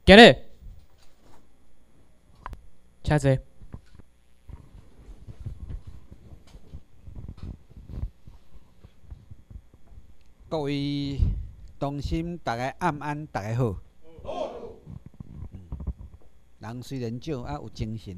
今日，请坐。 各位同心，大家暗安，大家好。人虽然少，有精神。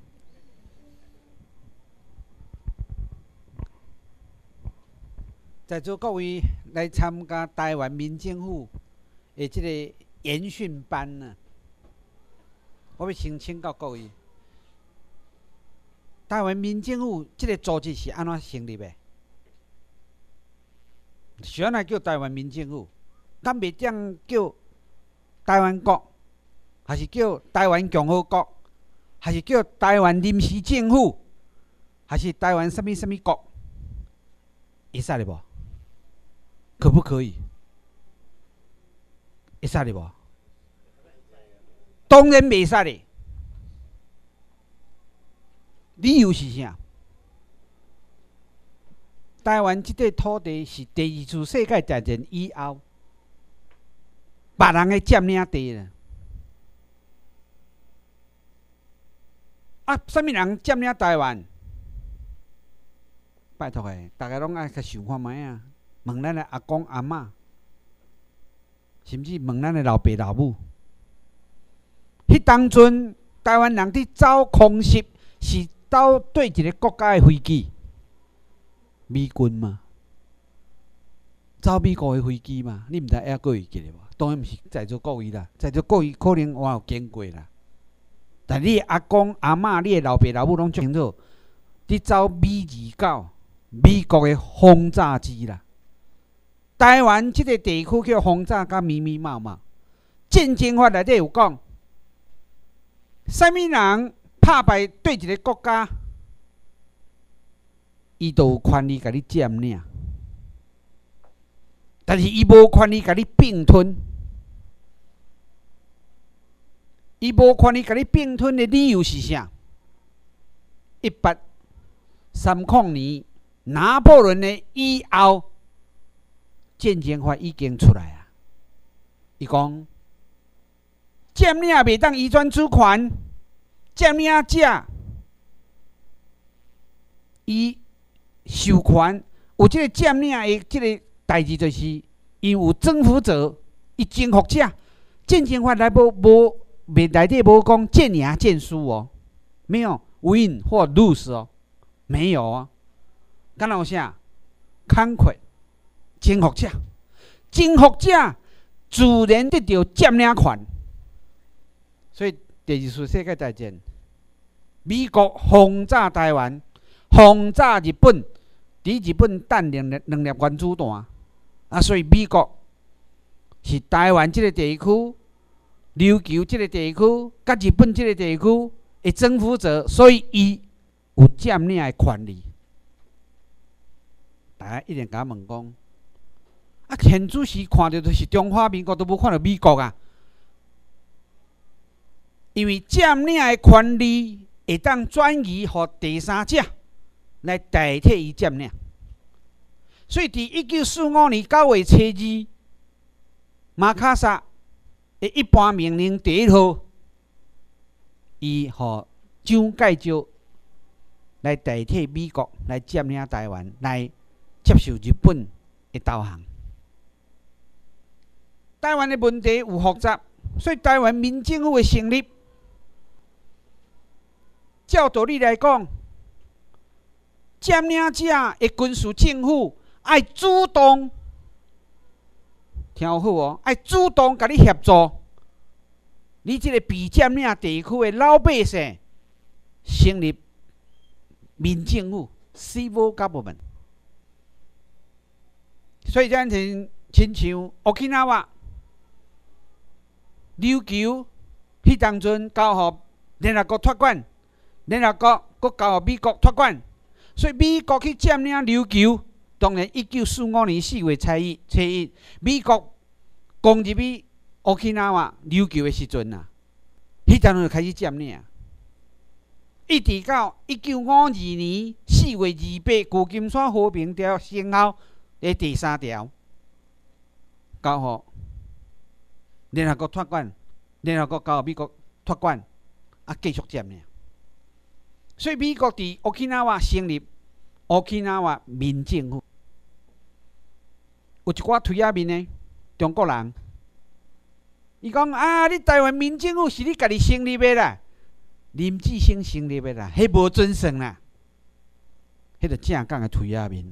在座各位来参加台湾民政府的这个研训班呢，我要先请教各位，台湾民政府这个组织是安怎成立的？是安怎叫台湾民政府？敢袂当叫台湾国，还是叫台湾共和国，还是叫台湾临时政府，还是台湾什么什么国？会使哩无？可不可以？会使哩无？当然袂使哩。理由是啥？台湾这块土地是第二次世界大战以后，别人的占领地啦。什么人占领台湾？拜托诶，大家拢爱去想看卖啊！问咱的阿公阿嬷，甚至问咱的老爸老母。迄当阵，台湾人伫走空袭，是走对一个国家的飞机。美军嘛，走美国的飞机嘛，你毋知还佫会记得无？当然毋是在座各位啦，在座各位可能我有经过啦。但你的阿公阿嬷、你的老爸老母拢足清楚，你走B29美国的轰炸机啦。台湾即个地区叫轰炸甲密密麻麻。战争法内底有讲，啥物人拍败对一个国家，伊就有权利甲你占领，但是伊无权利甲你并吞。伊无权利甲你并吞的理由是啥？1830年拿破仑的以后，战争法已经出来啊。伊讲，占领袂当移转主权，占领者伊授权有即个占领的即个代志，就是因有征服者，伊征服者。战争法内内底无讲战赢战输哦，没有 win 或 lose 哦，没有啊。敢若有啥 conquer 征服者，征服者自然得到占领权。所以第二次世界大战，美国轰炸台湾，轰炸日本，伫日本弹2粒原子弹啊，所以美国是台湾这个地区、琉球这个地区、甲日本这个地区的征服者，所以伊有占领的权利。大家一定甲我问讲，现主时看到就是中华民国，都无看到美国啊。因为占领的权利会当转移予第三者来代替伊占领，所以伫1945年9月初2，马卡萨的一般命令第1号，伊予蒋介石来代替美国来占领台湾，来接受日本的投降。台湾的问题有复杂，所以台湾民政府的成立，照道理来讲，占领者的军事政府爱主动，听好哦，爱主动甲你协助，你这个被占领地区的老百姓成立民政府 （civil government）。所以咱亲像Okinawa、琉球，迄当阵交予联合国托管。联合国佫交予美国托管，所以美国去占领琉球。当然，1945年4月初1，美国攻入去Okinawa琉球的时阵啊，迄当阵就开始占领，一直到1952年4月28，旧金山和平条约生效的第3条，交予联合国托管联合国交美国托管，继续占领。所以美国伫Okinawa成立Okinawa民政府，有一寡推仔面的中国人，伊讲你台湾民政府是你家己成立的啦，林志升成立的啦，迄无准算啦，迄个正港的推仔面。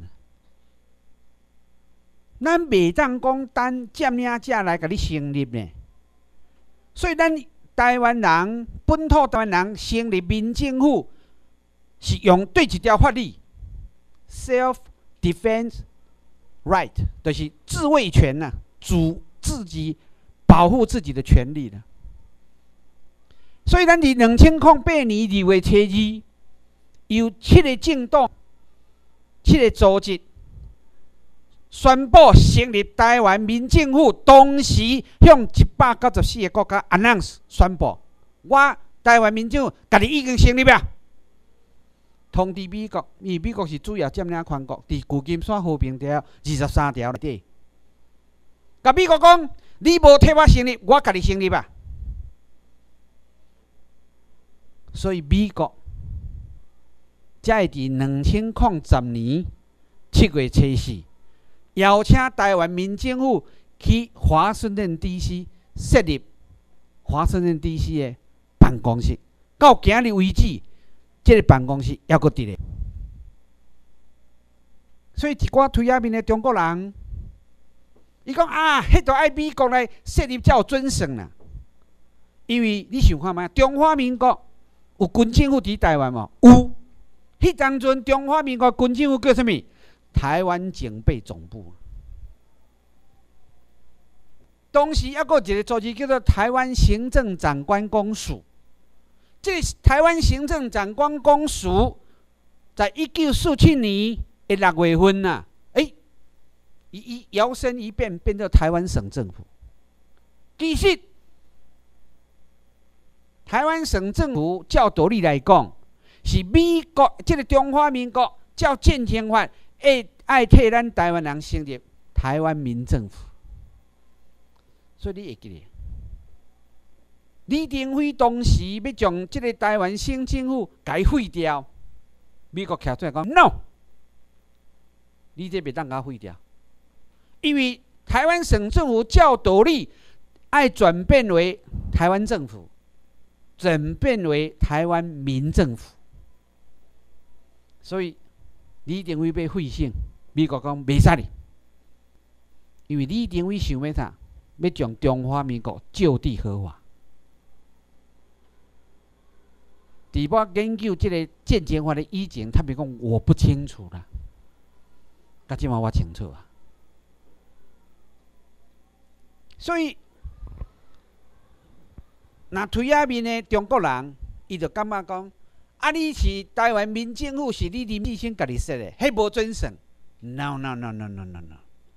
咱袂当讲等占领者来甲你成立呢，所以咱台湾人本土台湾人成立民政府是用对一条法律 ，self defense right， 就是自卫权呐、自己保护自己的权利啦。所以咱伫2008年2月初2，由7个政党、7个组织。宣布成立台湾民政府，同时向194个国家 announce 宣布，我台湾民政府家己已经成立了。通知美国，因为美国是主要占领权国，伫旧金山和平条23条内底，甲美国讲，你无替我成立，我家己成立啊。所以美国才会伫2010年7月初4。邀请台湾民政府去华盛顿 DC 设立华盛顿 DC 的办公室，到今日为止，这个办公室还阁伫咧。所以一寡推仔面的中国人，伊讲迄著爱美国来设立才有准算啦。因为你想看觅，中华民国有军政府伫台湾无？有。迄当阵中华民国军政府叫啥物？台湾警备总部，当时还有一个组织叫做台湾行政长官公署。这个台湾行政长官公署，在1947年的6月份呐，伊摇身一变，变成台湾省政府。其实，台湾省政府照道理来讲，是美国这个中华民国照建宪法。爱替咱台湾人成立台湾民政府，所以你会记得，李登辉当时要将这个台湾省政府改废掉，美国徛出来讲 no， 你这袂当甲废掉，因为台湾省政府照道理爱转变为台湾政府，转变为台湾民政府，所以。李登辉要废省，美国讲袂使哩，因为李登辉想要啥？要将中华民国就地合法。伫我研究这个建宪法的以前，他们讲我不清楚啦，到即马我清楚啊。所以，那推仔面的中国人，伊就感觉讲。你是台湾民政府，是你林志升家己设的，迄无准算。No no no no no no no，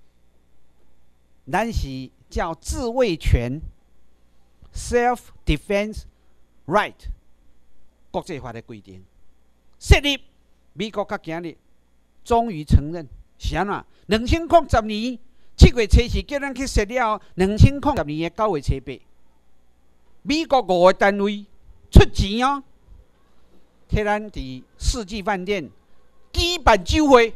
咱是叫自卫权 （self defense right） 国际法的规定设立。美国到今日终于承认，是安怎？2010年7月初4叫咱去设了，2010年的9月初8，美国5个单位出钱哦。替咱伫世纪饭店举办酒会，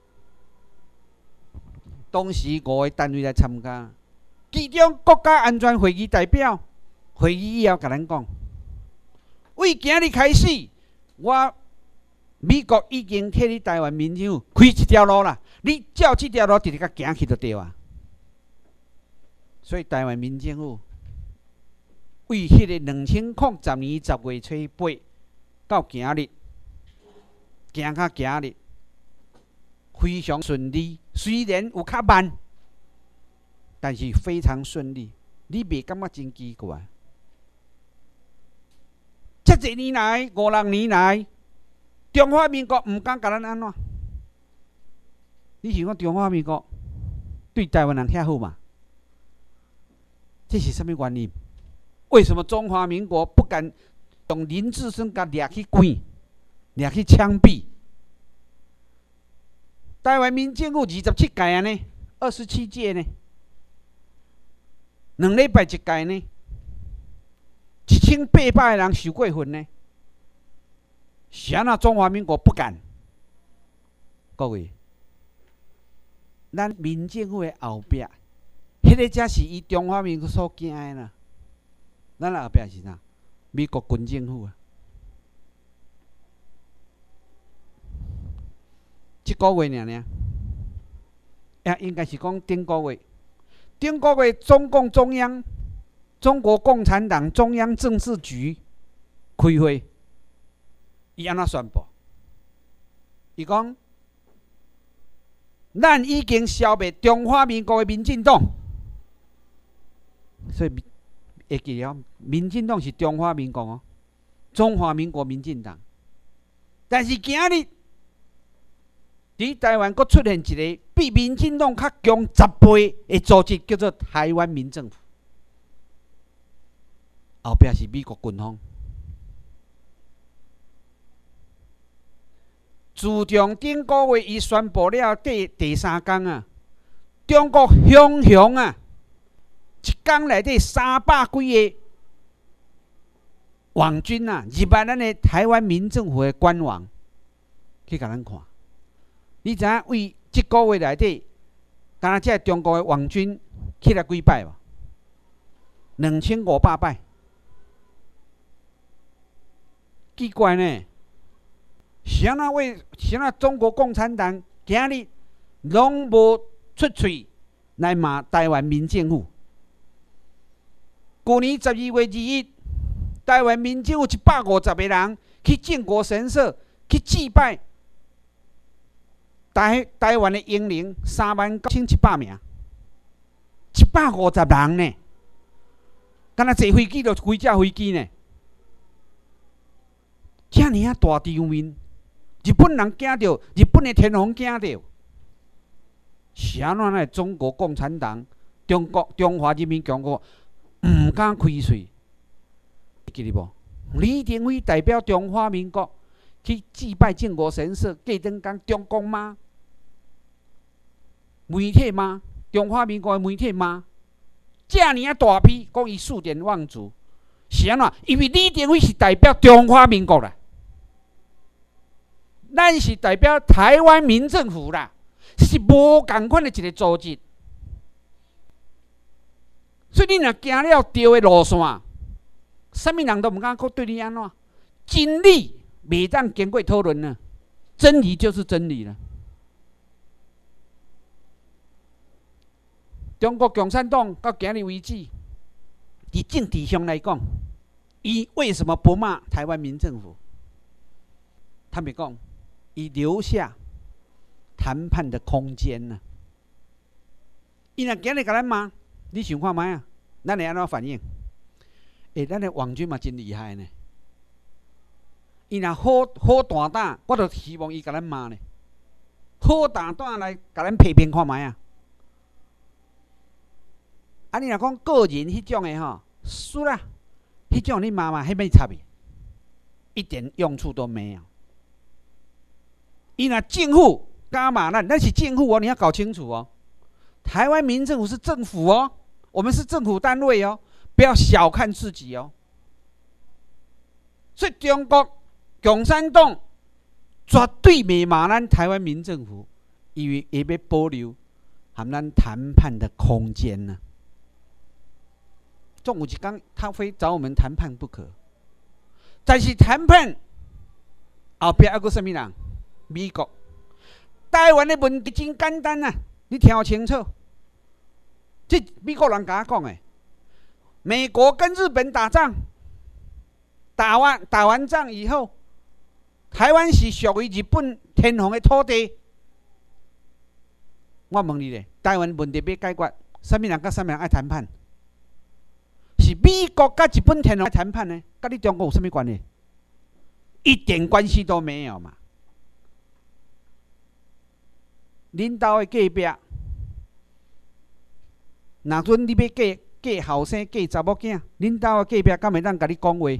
当时5个单位来参加，其中国家安全会议代表会议以后，甲咱讲，为今日开始，美国已经替你台湾民政府开一条路啦，你照这条路直直甲行去就对啊。所以台湾民政府为迄个2010年10月初8。到今日，行到今日，非常顺利。虽然有较慢，但是非常顺利。你袂感觉真奇怪？这1年来，5、6年来，中华民国唔敢甲咱安怎？你想讲中华民国对台湾人遐好嘛？这是什么原因？为什么中华民国不敢？用林志升甲掠去关，掠去枪毙。台湾民政府27届啊呢，27届呢，2礼拜一届呢。 2800的人受过训呢？是安怎中华民国不敢？各位，咱民政府的后壁，迄个才是伊中华民国所惊的啦。咱后壁是啥？美国军政府啊！即个月尔，应该是讲顶个月。顶个月，中共中央、中国共产党中央政治局开会，伊安怎宣布？伊讲，咱已经消灭中华民国的民进党，所以会记了，民进党是中华民国哦，中华民国民进党。但是今日伫台湾，佫出现一个比民进党较强10倍的组织，叫做台湾民政府。后壁是美国军方。自从顶个月伊宣布了第3天啊，中国雄雄啊，一天内底300几个网军啊，入来咱的台湾民政府的官网去甲咱看。你知影为即个月内底，敢若这中国的网军去了几摆无？2500摆。奇怪呢，是安怎中国共产党今日拢无出嘴来骂台湾民政府？去年12月2日，台湾民政府150个人去靖国神社去祭拜台湾的英灵39100名，150人呢，敢若坐飞机就几架飞机呢？遮尔啊大场面，日本人惊到，日本的天皇惊到，是安怎呢？中国共产党、中华人民共和国唔敢开嘴，记得无？李登辉代表中华民国去祭拜靖国神社，过灯讲中共吗？媒体吗？中华民国的媒体吗？遮尔啊大批讲伊数典忘祖，是安怎？因为李登辉是代表中华民国啦。咱是代表台湾民政府啦，是无共款的一个组织。所以你若行了对的路线，啥物人都唔敢对你安怎。真理袂当经过讨论呢，真理就是真理了。中国共产党到今日为止，伫政治上来讲，伊为什么不骂台湾民政府？他们讲，伊留下谈判的空间呢。伊若今日甲咱骂，你想看卖啊？咱会安怎反应？咱的网军嘛真厉害呢。伊若好大胆，我就希望伊甲咱骂呢。好大胆来甲咱批评看卖啊！你若讲个人迄种的吼，输啦，迄种你骂嘛，迄要插伊，一点用处都没有。伊若政府敢骂咱是政府哦，你要搞清楚哦。台湾民政府是政府哦，我们是政府单位哦，不要小看自己哦。所以中国共产党绝对袂骂咱台湾民政府，因为伊要保留和咱谈判的空间呢。总有一天，他非找我们谈判不可。但是谈判后壁还有什么人？美国。台湾的问题真简单啊，你听清楚。这美国人甲我讲的，美国跟日本打仗，打完仗以后，台湾是属于日本天皇的土地。我问你咧，台湾问题要解决，什么人甲什么人爱谈判？是美国甲日本天皇谈判呢？甲你中国有什么关系？一点关系都没有嘛！恁兜的隔壁，若准你要嫁后生、嫁查某囝，恁兜的隔壁敢会当甲你讲话？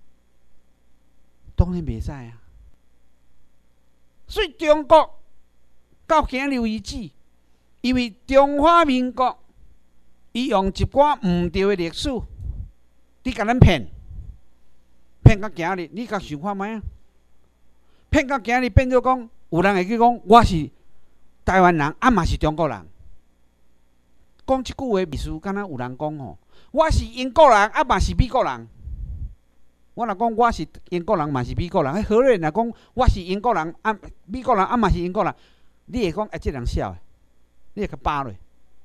当然袂使啊！所以中国到今日为止，因为中华民国伊用一寡毋对的历史，你甲咱骗， 骗到今日，你甲想看觅啊？骗到今日变做讲，有人会去讲我是台湾人，啊嘛是中国人。讲即句话，意思敢若有人讲吼，我是英国人，啊嘛是美国人。我若讲我是英国人，嘛是美国人，迄何瑞若讲我是英国人，啊美国人，啊嘛是英国人，你会讲即人笑诶，你会甲扒落。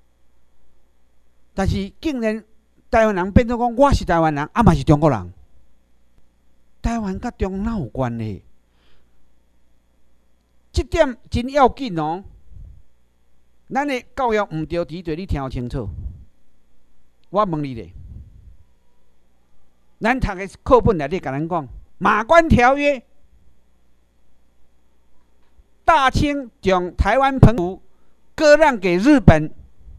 但是竟然台湾人变做讲我是台湾人，啊嘛是中国人。台湾甲中哪有关系？即点真要紧哦。咱的教育毋对题，你听清楚。我问你咧，咱读的课本内底甲咱讲，《马关条约》，大清将台湾澎湖割让给日本。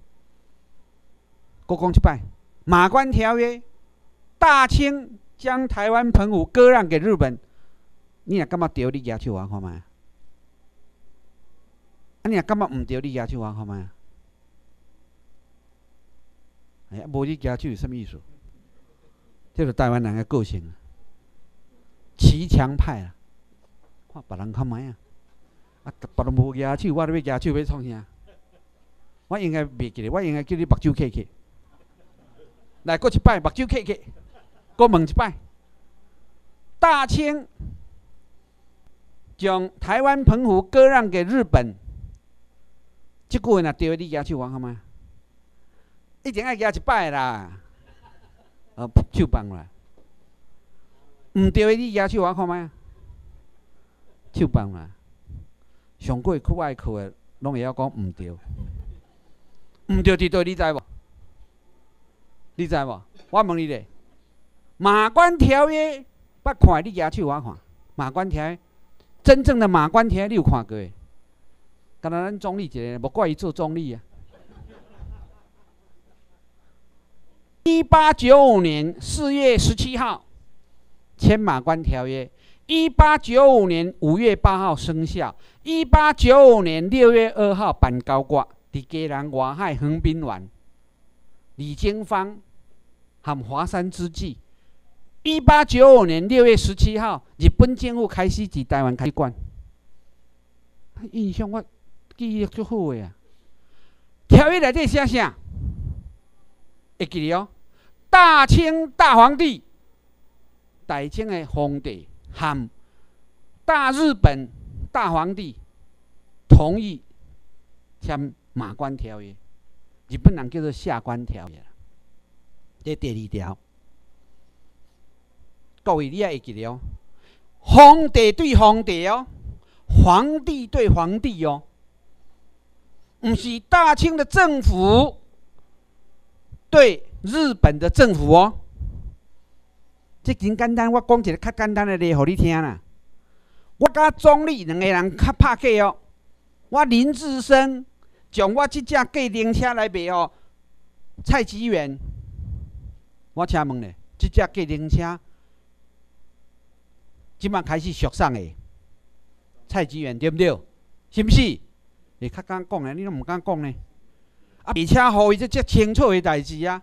我讲一摆，《马关条约》，大清将台湾澎湖割让给日本。你若感觉对，你举手我看觅。啊，你若感觉毋对，你举手我看觅。哎呀，无你举手是啥物意思？这是台湾人的个性，骑墙派啊！看别人看觅啊！啊，别人无举手，我都要举手，要创啥？我应该袂记咧，我应该叫你目睭起起。来，过一摆，目睭起起。搁问一摆，大清将台湾澎湖割让给日本。即句话若对，你举手我看觅。一定爱举一摆啦。手放啦。毋对，你举手我看觅。手放啦。上过课外课的，拢会晓讲毋对。毋对伫倒，你知无？你知无？我问你咧，《马关条约》捌看？你举手我看。《马关条约》真正的《马关条约》，你有看过？敢若咱总理一个，无怪伊做总理啊。1895年4月17号签《马关条约》，1895年5月8号生效，1895年6月2号办交割，伫基隆外海横滨湾，李经方和华山之际。1895年6月17号，日本政府开始伫台湾开馆。印象我记忆足好个啊！条约内底写啥？会记哩哦。大清大皇帝、大清的皇帝和大日本大皇帝同意签马关条约，日本人叫做下关条约。这第二条，各位你也会记哩哦。皇帝对皇帝哦，皇帝对皇帝哦。不是大清的政府对日本的政府哦，这真简单。我讲一个较简单的例，互你听啦。我甲总理两个人较拍架哦。我林志升将我这架计程车来卖哦，蔡吉元。我请问咧，这架计程车即摆开始属上的蔡吉元对不对？是不是？你较敢讲咧，你都毋敢讲咧。啊，而且互伊这遮清楚的代志啊，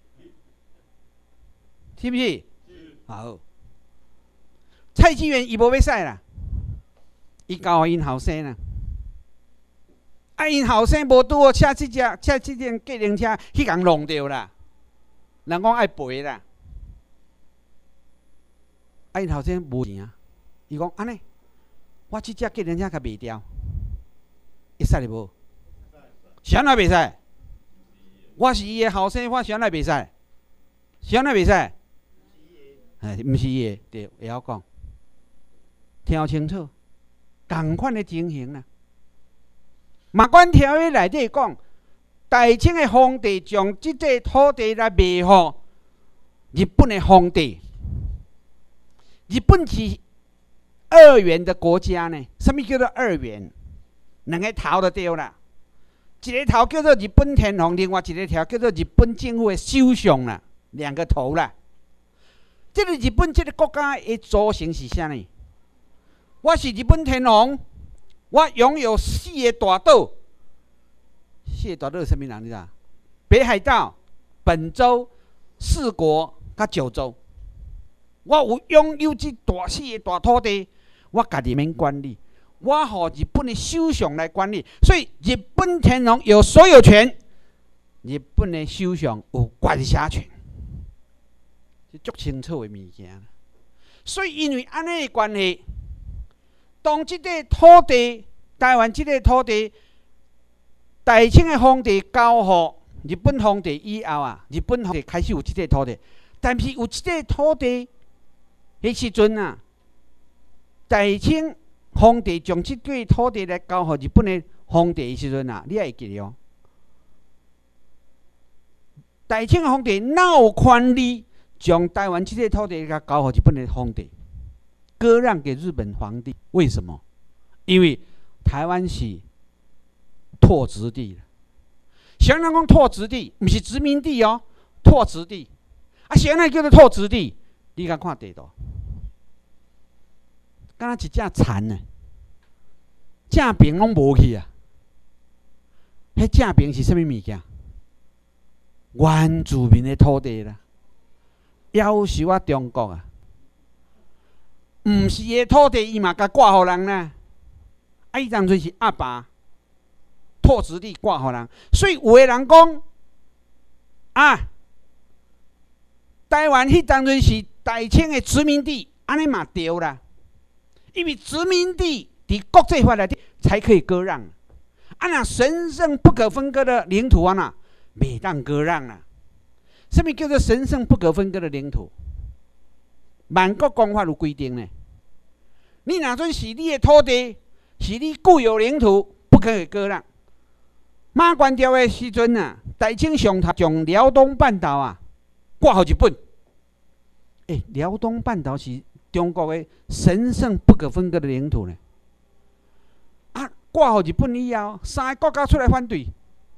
是不是？好。蔡志元伊无要使啦，伊交因后生啦。啊，因后生无拄好车这辆计程车去共弄着啦，人讲爱赔啦。啊，因后生无钱啊，伊讲安尼，我这架计程车甲卖掉。会使哩无？谁来袂使？我是伊的后生，我谁来袂使？谁来袂使？哎，毋是伊的，对，会晓讲，听清楚，同款的情形啦。马关条约内底讲，大清的皇帝将即块土地来卖互日本的皇帝。日本是二元的国家呢？什么叫做二元？两个头就对啦，一个头叫做日本天皇，另外一个头叫做日本政府的首相啦，两个头啦。这个日本这个国家的组成是啥呢？我是日本天皇，我拥有4个大岛，4个大岛是什么人？你知道？北海道、本州、4国、甲九州。 我有拥有这大四个大土地，我家己免管理，我互日本的首相来管理。所以日本天皇有所有权，日本的首相有管辖权，是足清楚的物件。所以因为安尼的关系，当这个土地，台湾这个土地，大清的皇帝交予日本皇帝以后啊，日本皇帝开始有这个土地，但是有这个土地的时阵啊，大清皇帝将这块土地来交予日本的皇帝的时阵啊，你也会记得哦。大清的皇帝哪有权利将台湾这个土地交予日本的皇帝，割让给日本皇帝？为什么？因为台湾是拓殖地。谁人讲拓殖地，不是殖民地哦，拓殖地。啊，谁人叫做拓殖地？你甲看地图，敢若一只蚕呢，正边拢无去啊。迄正边是啥物物件？原住民的土地啦，夭寿啊中国啊，毋是的土地，伊嘛甲挂互人啦。啊，伊当初是阿爸。拓殖地挂互人，所以有的人讲啊，台湾迄当阵是大清的殖民地，安尼嘛对啦。因为殖民地伫国际法内底才可以割让，啊那神圣不可分割的领土啊那袂当割让啦。什么叫做神圣不可分割的领土？万国公法有规定呢。你若准是你的土地，是你固有领土，不可以割让。马关条的时阵啊，大清上头将辽东半岛啊挂予日本。辽东半岛是中国的神圣不可分割的领土呢。啊，挂予日本以后，三个国家出来反对，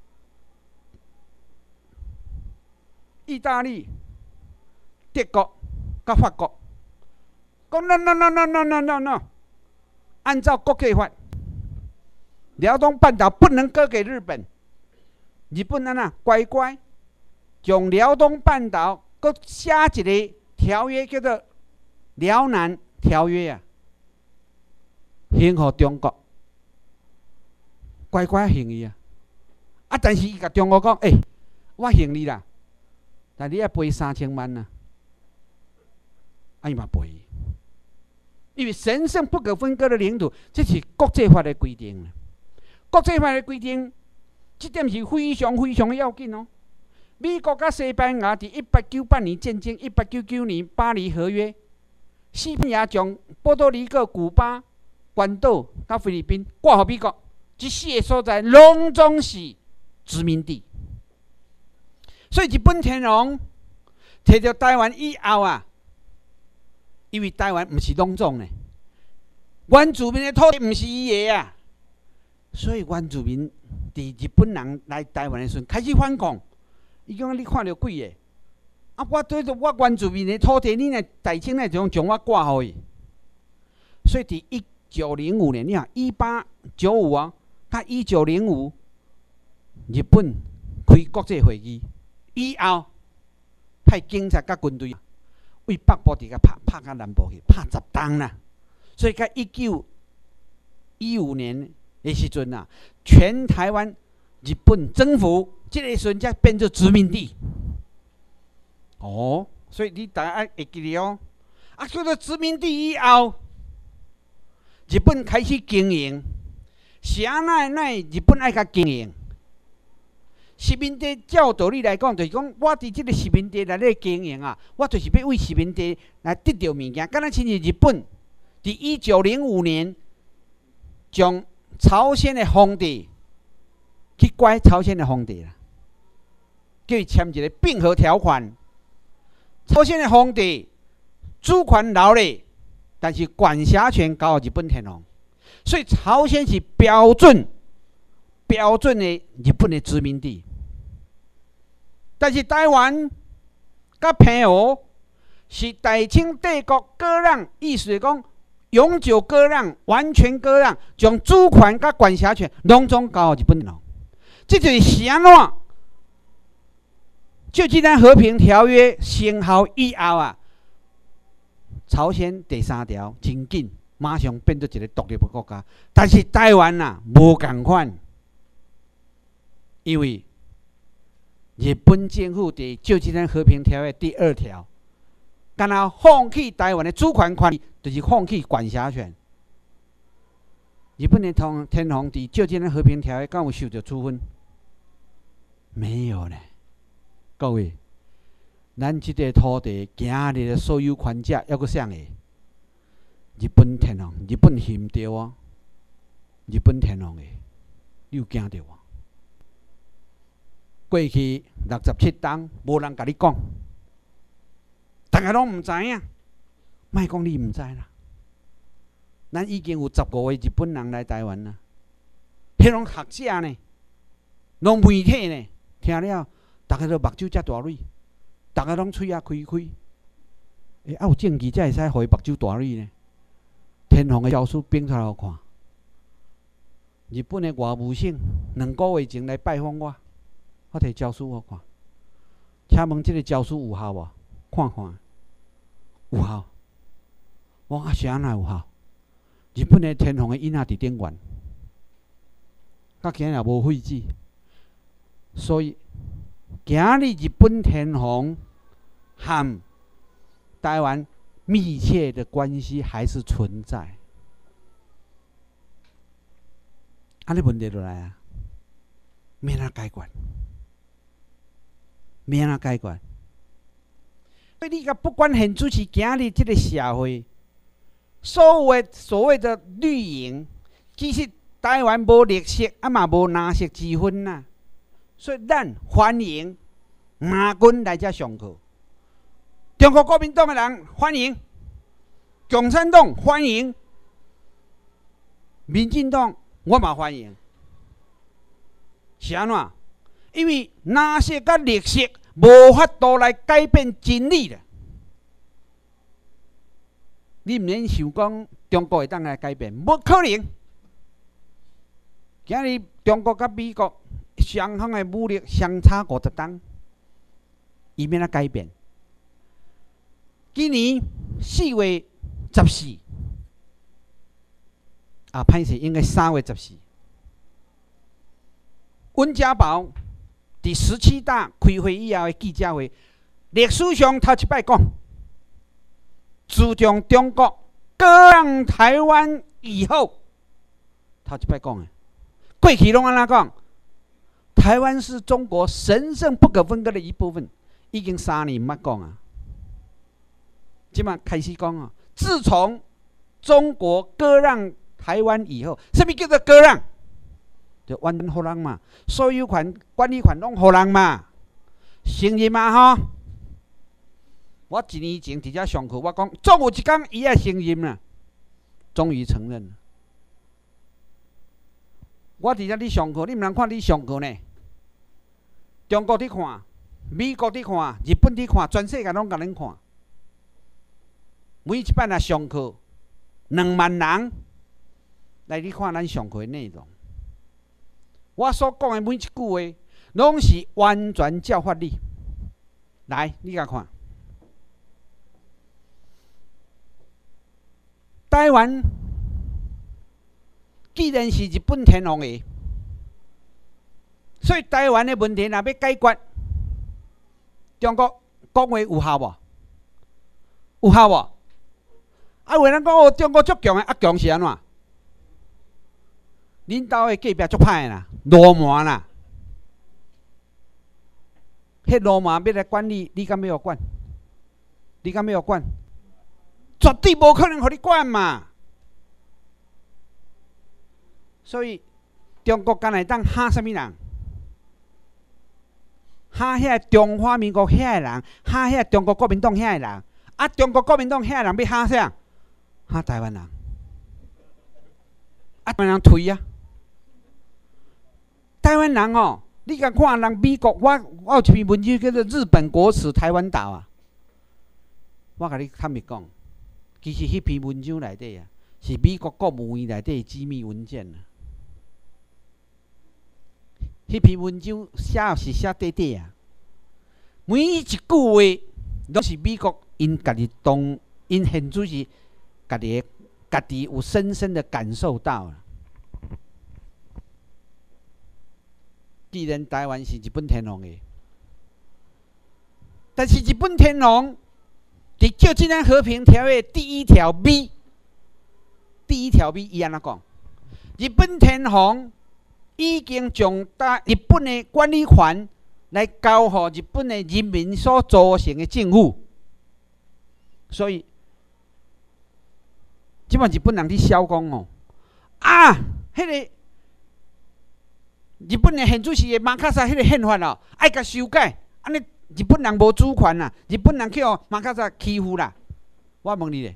意大利、德国、甲法国，讲 no， 按照国际法。辽东半岛不能割给日本，日本人乖乖将辽东半岛搁写一个条约，叫做《辽南条约》啊，献予中国，乖乖献伊啊。啊，但是伊甲中国讲，我献你啦，但你要赔3000万啊，伊嘛赔，因为神圣不可分割的领土，这是国际法的规定。国际法的规定，这点是非常非常要紧哦。美国甲西班牙伫1898年战争，1899年巴黎合约，西班牙将波多黎各、古巴、关岛甲菲律宾挂予美国，这4个所在拢总是殖民地。所以日本天皇摕到台湾以后啊，因为台湾毋是拢总呢，原住民的土地毋是伊的啊。所以原住民伫日本人来台湾的时阵开始反抗，伊讲你看到几个？啊，我对着我原住民的土地，你若大清来将我挂互伊。所以伫1905年，你看1895啊，到1905，日本开国际会议以后，派警察甲军队为北部地区拍到南部去，拍10冬啦。所以到1915年。的时阵啊，全台湾日本征服，这个时阵才变做殖民地。哦，所以你大家会记得哦。啊，叫做殖民地以后，日本开始经营，是安那日本爱甲经营。殖民地照道理来讲，就是讲我伫这个殖民地内底经营啊，我就是要为殖民地来得到物件。敢若亲像日本，伫1905年将朝鲜的皇帝去拐朝鲜的皇帝啦，叫伊签一个并合条款。朝鲜的皇帝主权留咧，但是管辖权交予日本天皇，所以朝鲜是标准的日本的殖民地。但是台湾甲澎湖是大清帝国割让，意思是讲。永久割让，完全割让，将主权甲管辖权拢总交予日本人。这就是安怎？就这单和平条约生效以后啊， 朝鲜第3条真紧，马上变做一个独立的国家。但是台湾啊，无共款，因为日本政府伫《旧金山和平条约》第2条，干那放弃台湾的主权权利，就是放弃管辖权。日本的天皇伫《旧金山和平条约》敢有受到处分？没有呢，各位。咱即个土地今日的所有权者，还阁谁个？日本天皇，日本嫌着哦，日本天皇的，你有惊着无？过去67党，无人甲你讲，大家拢毋知影，莫讲你毋知啦。咱已经有15个日本人来台湾啦，迄拢学者呢，拢媒体呢，听了，大家都目睭遮大蕊。大家拢喙仔开开，有证据才会使互伊目睭大蕊呢。天皇的诏书编出来互看。日本的外务省2个月前来拜访我，我摕诏书互看。请问这个诏书有效无？看看，有效。我讲是安怎有效？日本的天皇的囡仔伫顶悬，到今日无废止，所以。今日日本天皇和台湾密切的关系还是存在，安尼问题就来啊，免怎解决？免怎解决？所以你甲不管现主是今日这个社会，所谓的绿营，其实台湾无绿色，嘛无蓝色之分呐。所以，咱欢迎马军来遮上课。中国国民党的人欢迎，共产党欢迎，民进党我嘛欢迎。是安怎？因为蓝色甲绿色无法度来改变真理的。你毋免想讲中国会当来改变，无可能。今日中国甲美国。双方的武力相差50档，伊免改变。今年4月14，歹势应该3月14，温家宝第17大开会以后的记者会，历史上头一摆讲，自从中国割让台湾以后，头一摆讲的，过去拢安怎讲？台湾是中国神圣不可分割的一部分，已经3年毋捌讲啊。即马开始讲啊，自从中国割让台湾以后，什么叫做割让？就完全互人嘛，所有权、管理权拢互人嘛，承认嘛吼。我1年前伫遮上课，我讲总有一天伊也承认啦，终于承认了。我伫遮咧上课，你毋通看你上课呢。中国伫看，美国伫看，日本伫看，全世界拢甲恁看。每一摆啊上课，2万人来你看咱上课的内容。我所讲的每一句话，拢是完全照法律。来，你甲看，台湾既然是日本天皇的。所以台湾的问题若要解决，中国讲话有效无？有效无？有人讲哦，中国足强的，强是安怎？恁兜的隔壁足歹啦，罗马啦，迄罗马要来管你，你敢要管？你敢要管？绝对无可能互你管嘛！所以中国敢会当吓啥物人？吓遐中华民国遐个人，吓遐中国国民党遐个人，中国国民党遐个人要吓啥？吓台湾人，台湾人退啊！台湾人哦，你甲看人美国，我有一篇文章叫做《日本国耻台湾岛》啊。我甲你坦白讲，其实迄篇文章内底啊，是美国国务院内底的机密文件啊。迄篇文章写是写短短啊，每一句话拢是美国因家己因现就是家己有深深的感受到了。既然台湾是日本天皇的，但是日本天皇伫《旧金山和平条约》第一条 B， 伊安怎讲？日本天皇已经将日本的管理权来交予日本的人民所组成的政府，所以，即摆日本人伫笑讲哦，迄个日本的现主席的马卡萨迄个宪法哦，爱甲修改，安尼日本人无主权啦，日本人去互马卡萨欺负啦。我问你咧，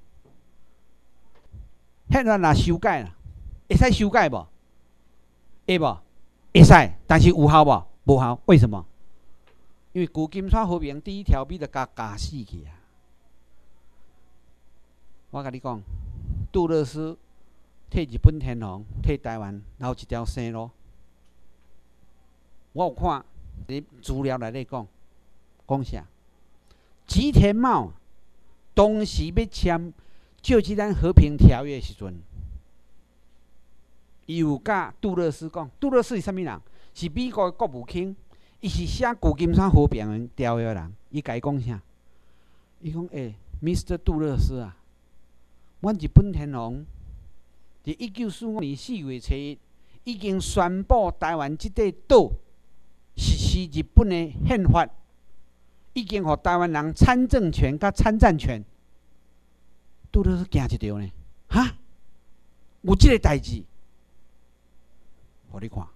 宪法若修改啦，会使修改无？会无？会使，但是有效无？无效。为什么？因为旧金山和平第一条 B 就加死去啊！我甲你讲，杜勒斯替日本天皇、替台湾留一条生路。我有看伫资料内底讲啥？吉田茂当时要签旧金山和平条约的时阵，伊有甲杜勒斯讲，杜勒斯是啥物人？是美国的国务卿，伊是写旧金山和平条约的人。伊甲伊讲啥？伊讲Mr. 杜勒斯啊，阮日本天皇伫1945年4月初1已经宣布台湾这块岛实施日本的宪法，已经予台湾人参政权甲参战权。杜勒斯惊一跳呢？哈？有这个代志？互你看，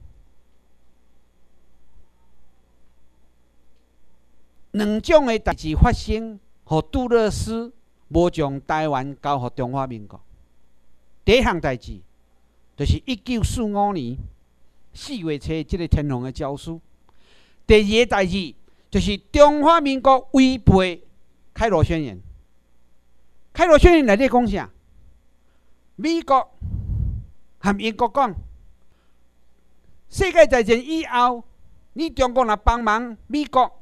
两种的代志发生，互杜勒斯无将台湾交予中华民国。第一项代志，就是1945年4月初这个天皇的诏书。第二个代志，就是中华民国违背开罗宣言。开罗宣言内底讲啥？美国和英国讲，世界大战以后，你中国若帮忙美国，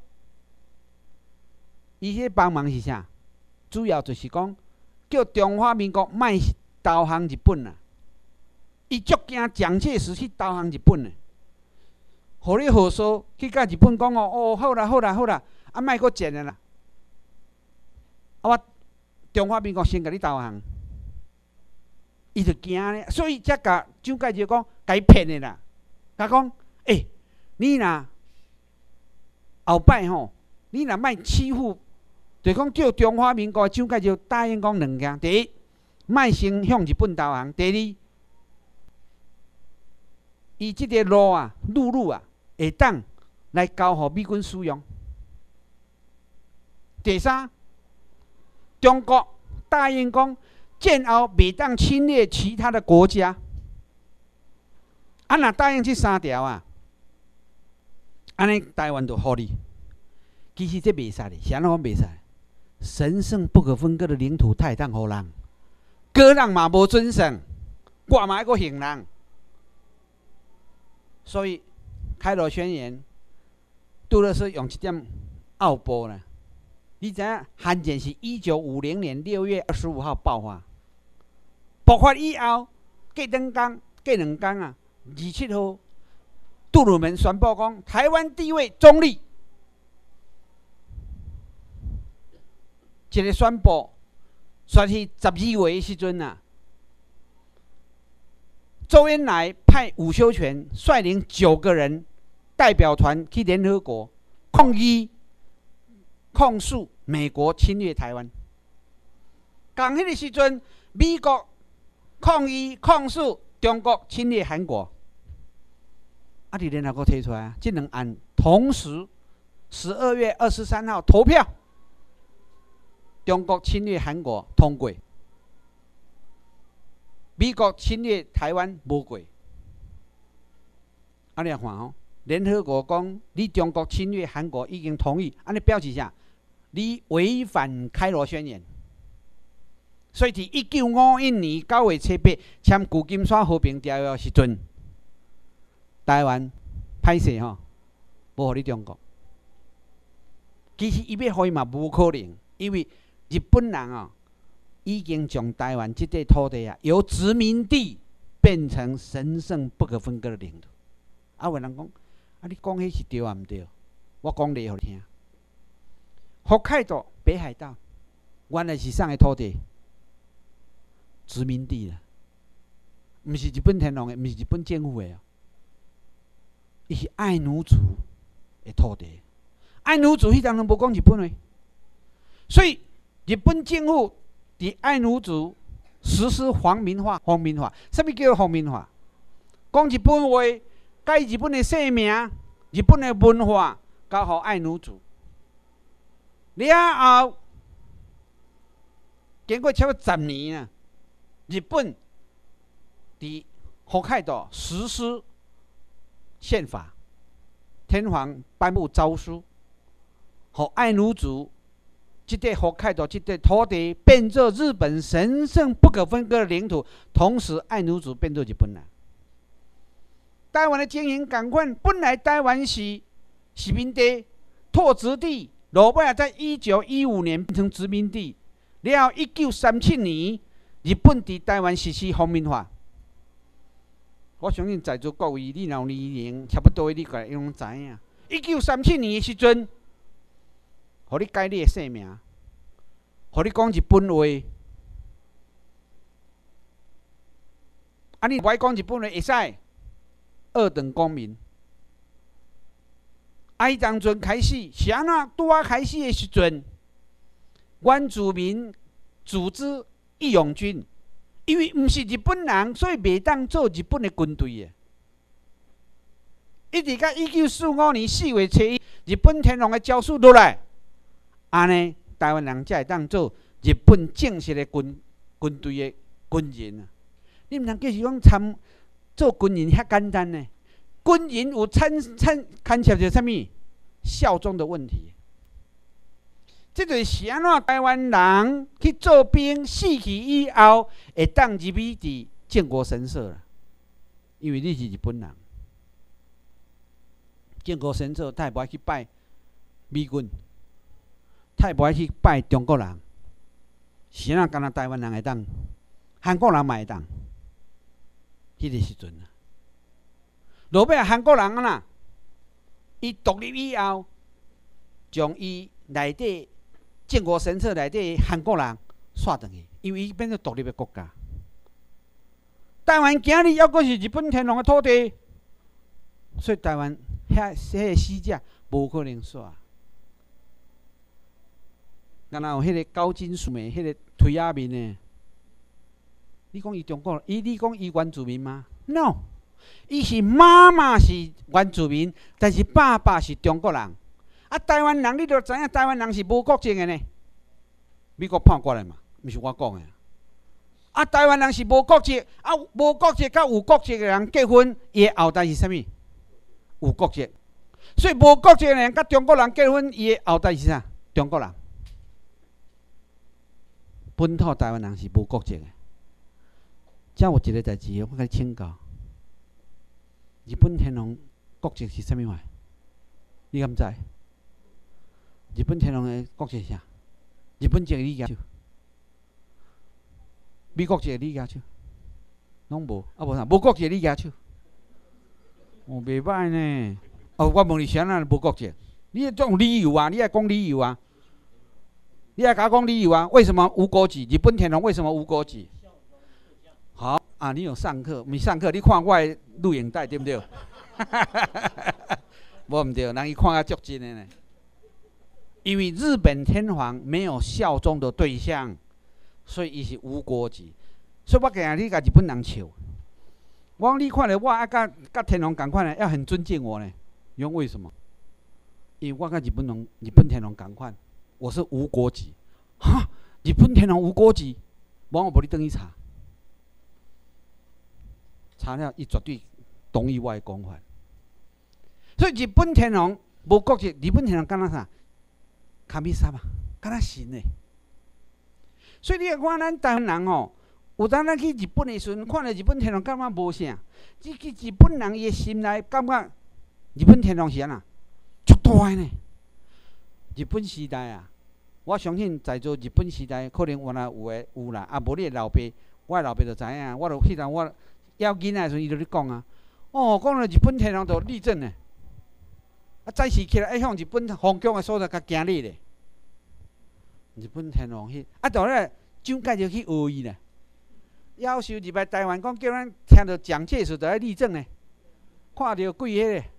伊迄帮忙是啥？主要就是讲，叫中华民国莫投降日本啦。伊足惊蒋介石去投降日本嘞，互你何说去甲日本讲哦，好啦，莫阁战啦。我中华民国先甲你投降，伊就惊咧，所以才甲蒋介石讲，甲伊骗的啦。甲讲，你若后摆吼，你若莫欺负，就讲叫中华民国蒋介石答应讲两件：第一，莫先向日本投降；第二，伊即个路啊，会当来交予美军使用。第三，中国答应讲，战后袂当侵略其他的国家。若答应这三条安尼台湾就互你。其实这袂使的，是安怎讲袂使？神圣不可分割的领土，太当互人，个人嘛无准绳，我嘛爱阁行人。所以开罗宣言，杜勒斯用一点奥步啦。你知影汉奸是1950年6月25号爆发，爆发以后，隔两天27号，杜鲁门宣布讲台湾地位中立。这个宣布，算是12月的时阵周恩来派伍修权率领9个人代表团去联合国控诉美国侵略台湾。同迄个时阵，美国控诉中国侵略韩国。伫联合国提出来这两案同时12月23号投票，中国侵略韩国通过，美国侵略台湾无过。你看联合国讲你中国侵略韩国已经同意，安尼表示啥？你违反开罗宣言。所以伫1951年9月7日签旧金山和平条约时阵，台湾歹势无互你中国。其实伊要互伊嘛无可能，因为日本人已经将台湾这块土地啊，由殖民地变成神圣不可分割的领土。啊，有人讲，啊，你讲迄是对啊，毋对？我讲例互你听。北海道、北海道，原来是啥个土地？殖民地啦，毋是日本天皇的，毋是日本政府的哦。伊是爱奴族的土地。爱奴族迄当然无讲日本话，所以日本政府伫爱奴族实施皇民化。皇民化，啥物叫做皇民化？讲日本话，甲日本的姓名、日本的文化，交互爱奴族。了后，经过差不多10年啊，日本伫北海道实施宪法，天皇颁布诏书，互爱奴族这块北海道这块土地变作日本神圣不可分割的领土，同时爱奴族变作日本人。台湾的情形同款，本来台湾是殖民地、拓殖地，落尾啊，在1915年变成殖民地。了后，1937年，日本伫台湾实施皇民化。我相信在座各位，你若有年龄差不多的，你个拢知影。1937年的时阵，互你改你的姓名，互你讲日本话。啊，你不爱讲日本话会使二等公民。啊，迄当阵开始是安怎？拄啊开始的时阵，原住民组织义勇军，因为毋是日本人，所以袂当做日本的军队的。一直到1945年4月7日，日本天皇的诏书落来，安尼台湾人才会当做日本正式的军队的军人啊！你毋通叫是讲做军人遐简单呢？军人有牵涉着啥物？效忠的问题。这就是安怎台湾人去做兵死去以后，会当入去伫建国神社啦。因为你是日本人，建国神社他也不爱去拜美军，他也不爱去拜中国人。是安怎敢若台湾人会当，韩国人嘛会当。迄个时阵啊，落尾韩国人啊，伊独立以后，将伊内底建国神社内底韩国人刷转去，因为伊变做独立的国家。台湾今日还阁是日本天皇的土地，所以台湾遐个死者无可能刷。敢若有迄个高金素梅，迄个推仔面的。你讲伊中国，你讲伊原住民吗 ？No， 伊是妈妈是原住民，但是爸爸是中国人。啊，台湾人你都知影，台湾人是无国籍的呢。美国判过来嘛，毋是我讲的。啊，台湾人是无国籍，啊，无国籍甲有国籍的人结婚，伊的后代是啥物？有国籍。所以无国籍的人甲中国人结婚，伊的后代是啥？中国人。本土台湾人是无国籍的。遮有一个代志，我甲你请教。日本天皇国籍是啥物话？你敢知？日本天皇的国籍是啥？日本籍你举手，美国籍你举手，拢无，啊无啥，无国籍你举手。哦，袂歹呢。哦，我问你，谁人无国籍？你总有理由啊，你爱讲理由啊。你爱甲我讲理由啊？为什么无国籍？日本天皇为什么无国籍？好啊，你有上课？没上课？你看我的录影带对不对？无毋对，人伊看啊足真的呢。因为日本天皇没有效忠的对象，所以伊是无国籍。所以我今日你甲日本人笑，我讲你看到我啊，甲天皇同款呢，要很尊敬我呢。你讲为什么？因为我甲日本天皇同款，我是无国籍。哈，日本天皇无国籍，我无你等去查。查了，伊绝对同意我的讲法。所以日本天皇无国籍，日本天皇敢若啥？卡米萨嘛，敢若神呢。所以你看咱台湾人哦，有当咱去日本的时阵，看到日本天皇感觉无啥，去日本人伊的心内感觉日本天皇是安那足大呢。日本时代啊， 我相信在座日本时代，可能原来有诶有啦，啊无你诶老爸，我诶老爸就知影，我著迄阵我要囡仔诶时阵，伊就咧讲啊，哦，讲到日本天皇就地震诶，啊早时起来爱向日本方向诶所在较惊你咧。日本天皇迄啊，当然蒋介石去学伊咧，夭寿入来台湾，讲叫咱听到蒋介石就爱立正咧，看到鬼迄个。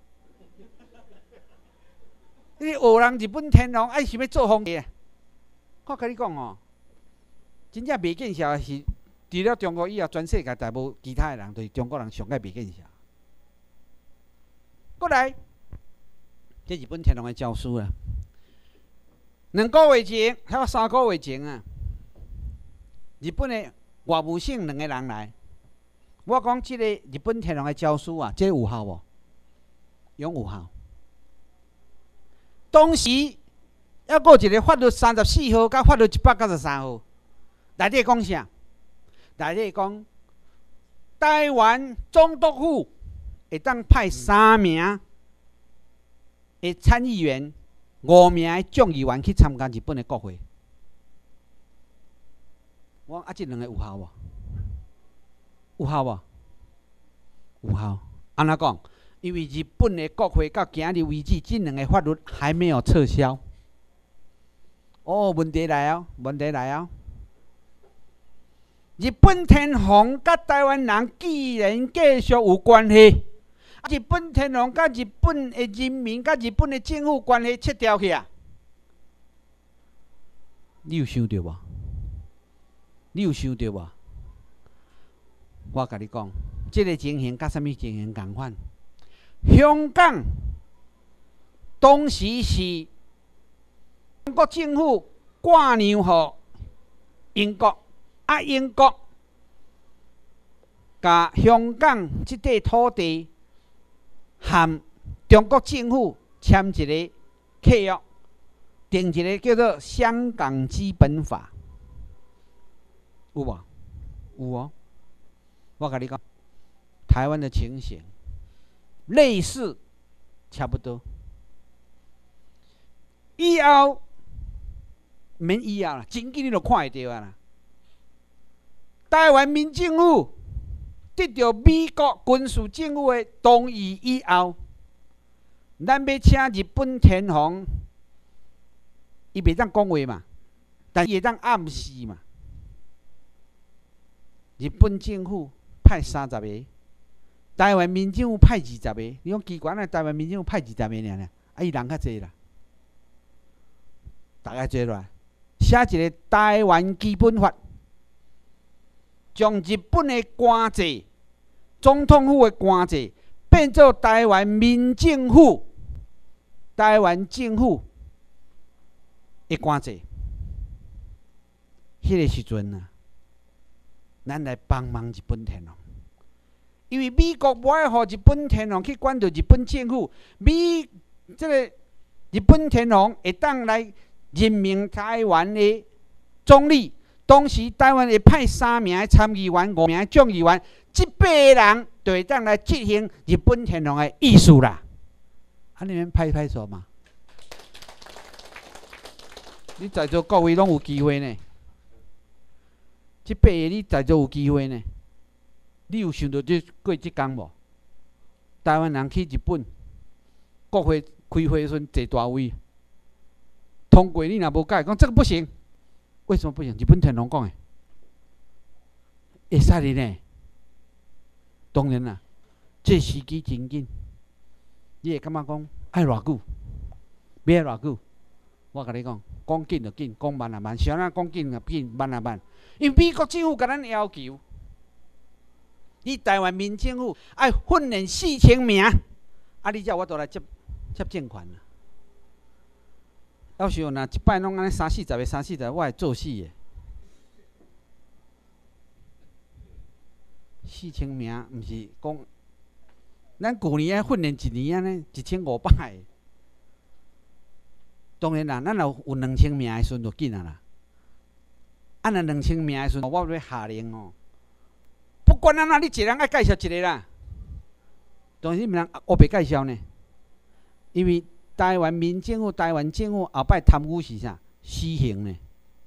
你学人日本天皇爱想要做皇帝啊？我甲你讲哦，真正袂见效是除了中国以后，全世界大无其他人，就是中国人上界袂见效。过来，这日本天皇的诏书啊，2个月前，还有3个月前啊，日本的外务省2个人来，我讲这个日本天皇的诏书啊，这有效无？用有效。当时还有一个法律34号，甲法律193号，内底讲啥？内底讲台湾总督府会当派3名的参议员、5名的众议员去参加日本的国会。我啊，这2个有效无？有效无？有效。安怎讲？因为日本的国会到今日为止，这2个法律还没有撤销。哦，问题来哦，问题来哦！日本天皇甲台湾人既然继续有关系，日本天皇甲日本的人民、甲日本的政府关系切掉去啊！你有想到无？你有想到无？我甲你讲，这个情形甲什么情形共款？香港当时是中国政府挂让予英国，啊，英国甲香港这块土地和中国政府签一个契约，定一个叫做《香港基本法》，有无？有哦。我甲你讲，台湾的情形。类似，差不多。以后，免以后啦，真紧你就看会到啊啦。台湾民政府得到美国军事政府的同意以后，咱要请日本天皇，伊袂当讲话嘛，但伊会当暗示嘛。日本政府派30个。台湾民政府派20个，你讲奇怪啊？台湾民政府派20个尔，啊，伊人较济啦，大家做落来，写一个台湾基本法，将日本的官制、总统府的官制变做台湾民政府、台湾政府的官制。迄个时阵啊，咱来帮忙日本天皇。因为美国无爱互日本天皇去管着日本政府，这个日本天皇会当来任命台湾的总理，当时台湾会派3名的参议员、5名的众议员，这8个人就会当来执行日本天皇的意思啦。啊，你们拍拍手嘛？你在座各位拢有机会呢，这8个你在座有机会呢。你有想到过这天无？台湾人去日本国会开会时阵坐大位，通过你若无改，讲这个不行，为什么不行？日本天皇讲的，会使的呢。当然啦，这时机真紧，你会感觉讲爱偌久？要爱偌久？我甲你讲，讲紧就紧，讲慢就慢，谁人讲紧就紧，慢就慢，因为美国政府甲咱要求。你台湾民政府爱训练4000名，啊！你叫我倒来接政权啦。要是若一摆拢安尼30-40个，30-40个，我会做死的。4000名，毋是讲，咱旧年训练1年安尼1500个。当然啦，咱若有2000名的时阵就紧啊啦。啊，若2000名的时阵，我要下令哦。不管安怎，你一人爱介绍一个啦。当时毋通黑白介绍呢，因为台湾民政府、台湾政府后摆贪污是啥？ 死刑呢。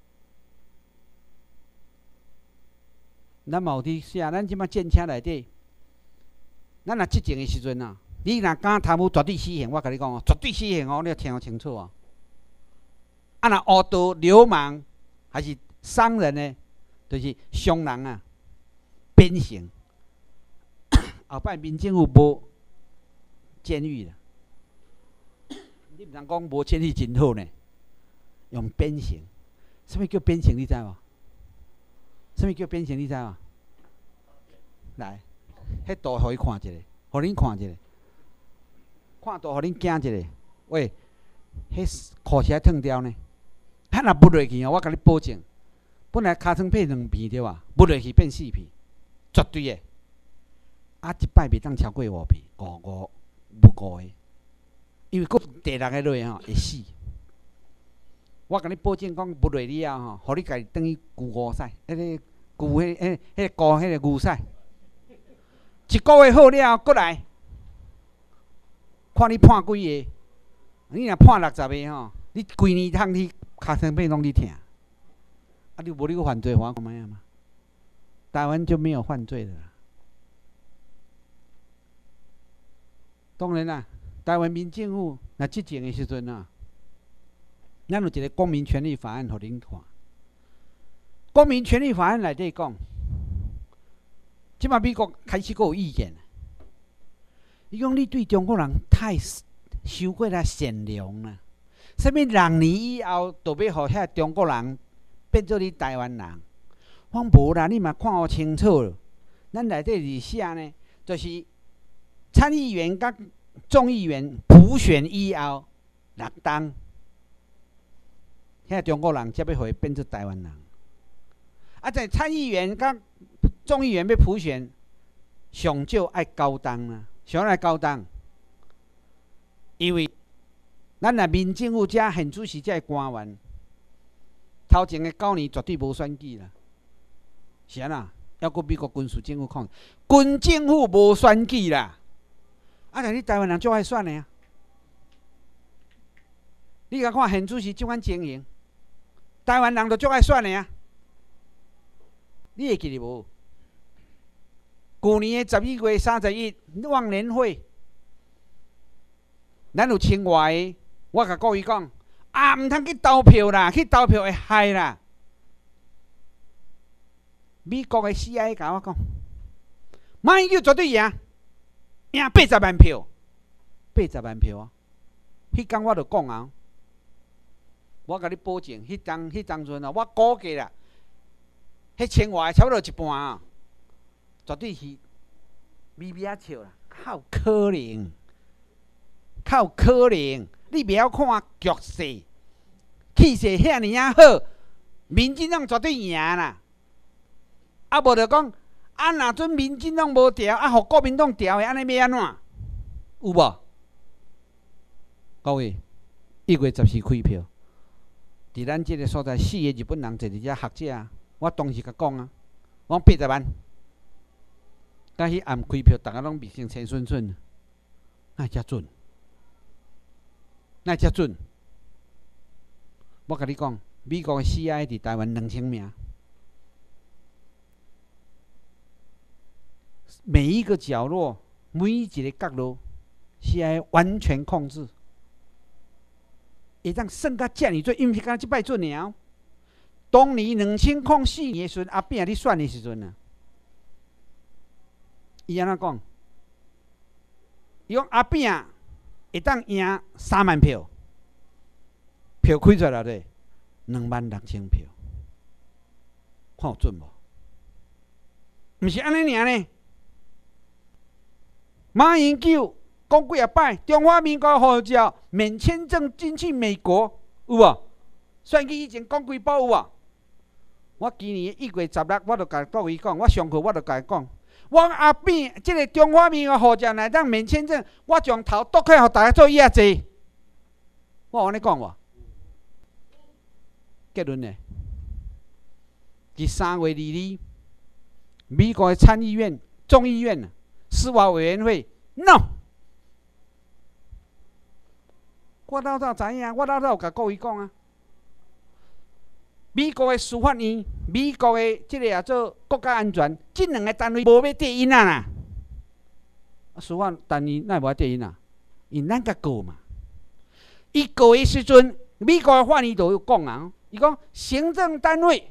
咱嘛有伫写，咱即摆战车内底，咱若执政的时阵啊，你若敢贪污，绝对死刑。我甲你讲哦，绝对死刑哦，你要听清楚哦。啊，若恶盗、流氓还是商人呢，就是商人啊，鞭刑。后摆民政府无监狱啦，你毋通讲无监狱真好呢，用鞭刑。什么叫鞭刑？你知无？什么叫鞭刑？你知无？来，迄图互伊看一下，互恁看一下，看图互恁惊一下。喂，迄裤鞋脱掉呢？若抹落去哦，我甲你保证，本来尻川配2片对吧？抹落去变4片，绝对的。啊，一摆袂当超过5片，5个，因为佫第6个落吼会死。我甲你保证讲，抹落了后吼，互你家己等于牛牛屎，迄个牛迄个膏迄个牛屎。1个月好了，佫来，看你判几个。你若判60个吼，你规年通你尻川背拢你疼。啊，你无你个犯罪，我看卖啊嘛。台湾就没有犯罪的啦。当然啦，台湾民政府若执政的时阵啊，咱有一个公民权利法案，互恁看。公民权利法案内底讲，即马美国开始有意见，伊讲你对中国人太伤过啦善良啦。啥物6年以后，就要互遐中国人变做你台湾人？我无啦，你嘛看互清楚了。咱内底是写呢，就是参议员甲众议员普选以后6冬，遐中国人才要互伊变做台湾人。啊，在参议员甲众议员要普选，上少爱9冬啦，上爱9冬，因为咱若民政府遮现主席遮官员，头前的9年绝对无选举啦，是安那？还佫美国军事政府控制，军政府无选举啦。啊，但你台湾人足爱选的啊！你甲看现主席即款情形，台湾人就足爱选的啊！你会记得无？去年的12月31日忘年会，咱有清外的，我甲各位讲，啊，毋通去投票啦，去投票会害啦。美国的 CIA 甲我讲，马英九绝对赢，赢80万票，80万票啊！迄天我就讲啊，我甲你保证，迄当阵啊，我估计啦，迄清外差不多一半啊，绝对是咪咪啊笑啦，靠可能，靠可能，你袂晓看局势，气势遐尼啊好，民进党绝对赢啦。啊，无就讲，啊，若阵民进党无调，啊，互国民党调的，安尼要安怎？有无？各位，1月14开票，伫咱即个所在4个日本人坐伫遮学者，我当时甲讲啊，我讲80万，但迄暗开票，逐个拢面成青顺顺，哪会遮准？哪会遮准？我甲你讲，美国的 CIA 伫台湾2000名。每一个角落，每一个角落，CIA 完全控制，会当算到遮尔多，因为敢即摆准了。当年2004年的时阵，阿扁咧选的时阵啊，伊安怎讲？伊讲阿扁会当赢3万票，票开出来咧26000票，看有准无？毋是安尼尔呢？马英九讲几啊摆，中华民国护照免签证进去美国，有无？选举以前讲几包有无？我今年1月16，我就甲各位讲，我上课我就甲伊讲，我阿扁即个中华民国护照内当免签证，我将头剁开，互大家做野坐。我有安尼讲无？结论呢？伫3月2日，美国的参议院、众议院司法委员会 ，no。我老早知影，我老早有甲各位讲啊， 美国的司法院、美国的这个也做国家安全，这两个单位无要对因啦。司法单位哪无对因啊？因咱甲告嘛。伊告的时阵，美国的法院都有讲啊，伊讲行政单位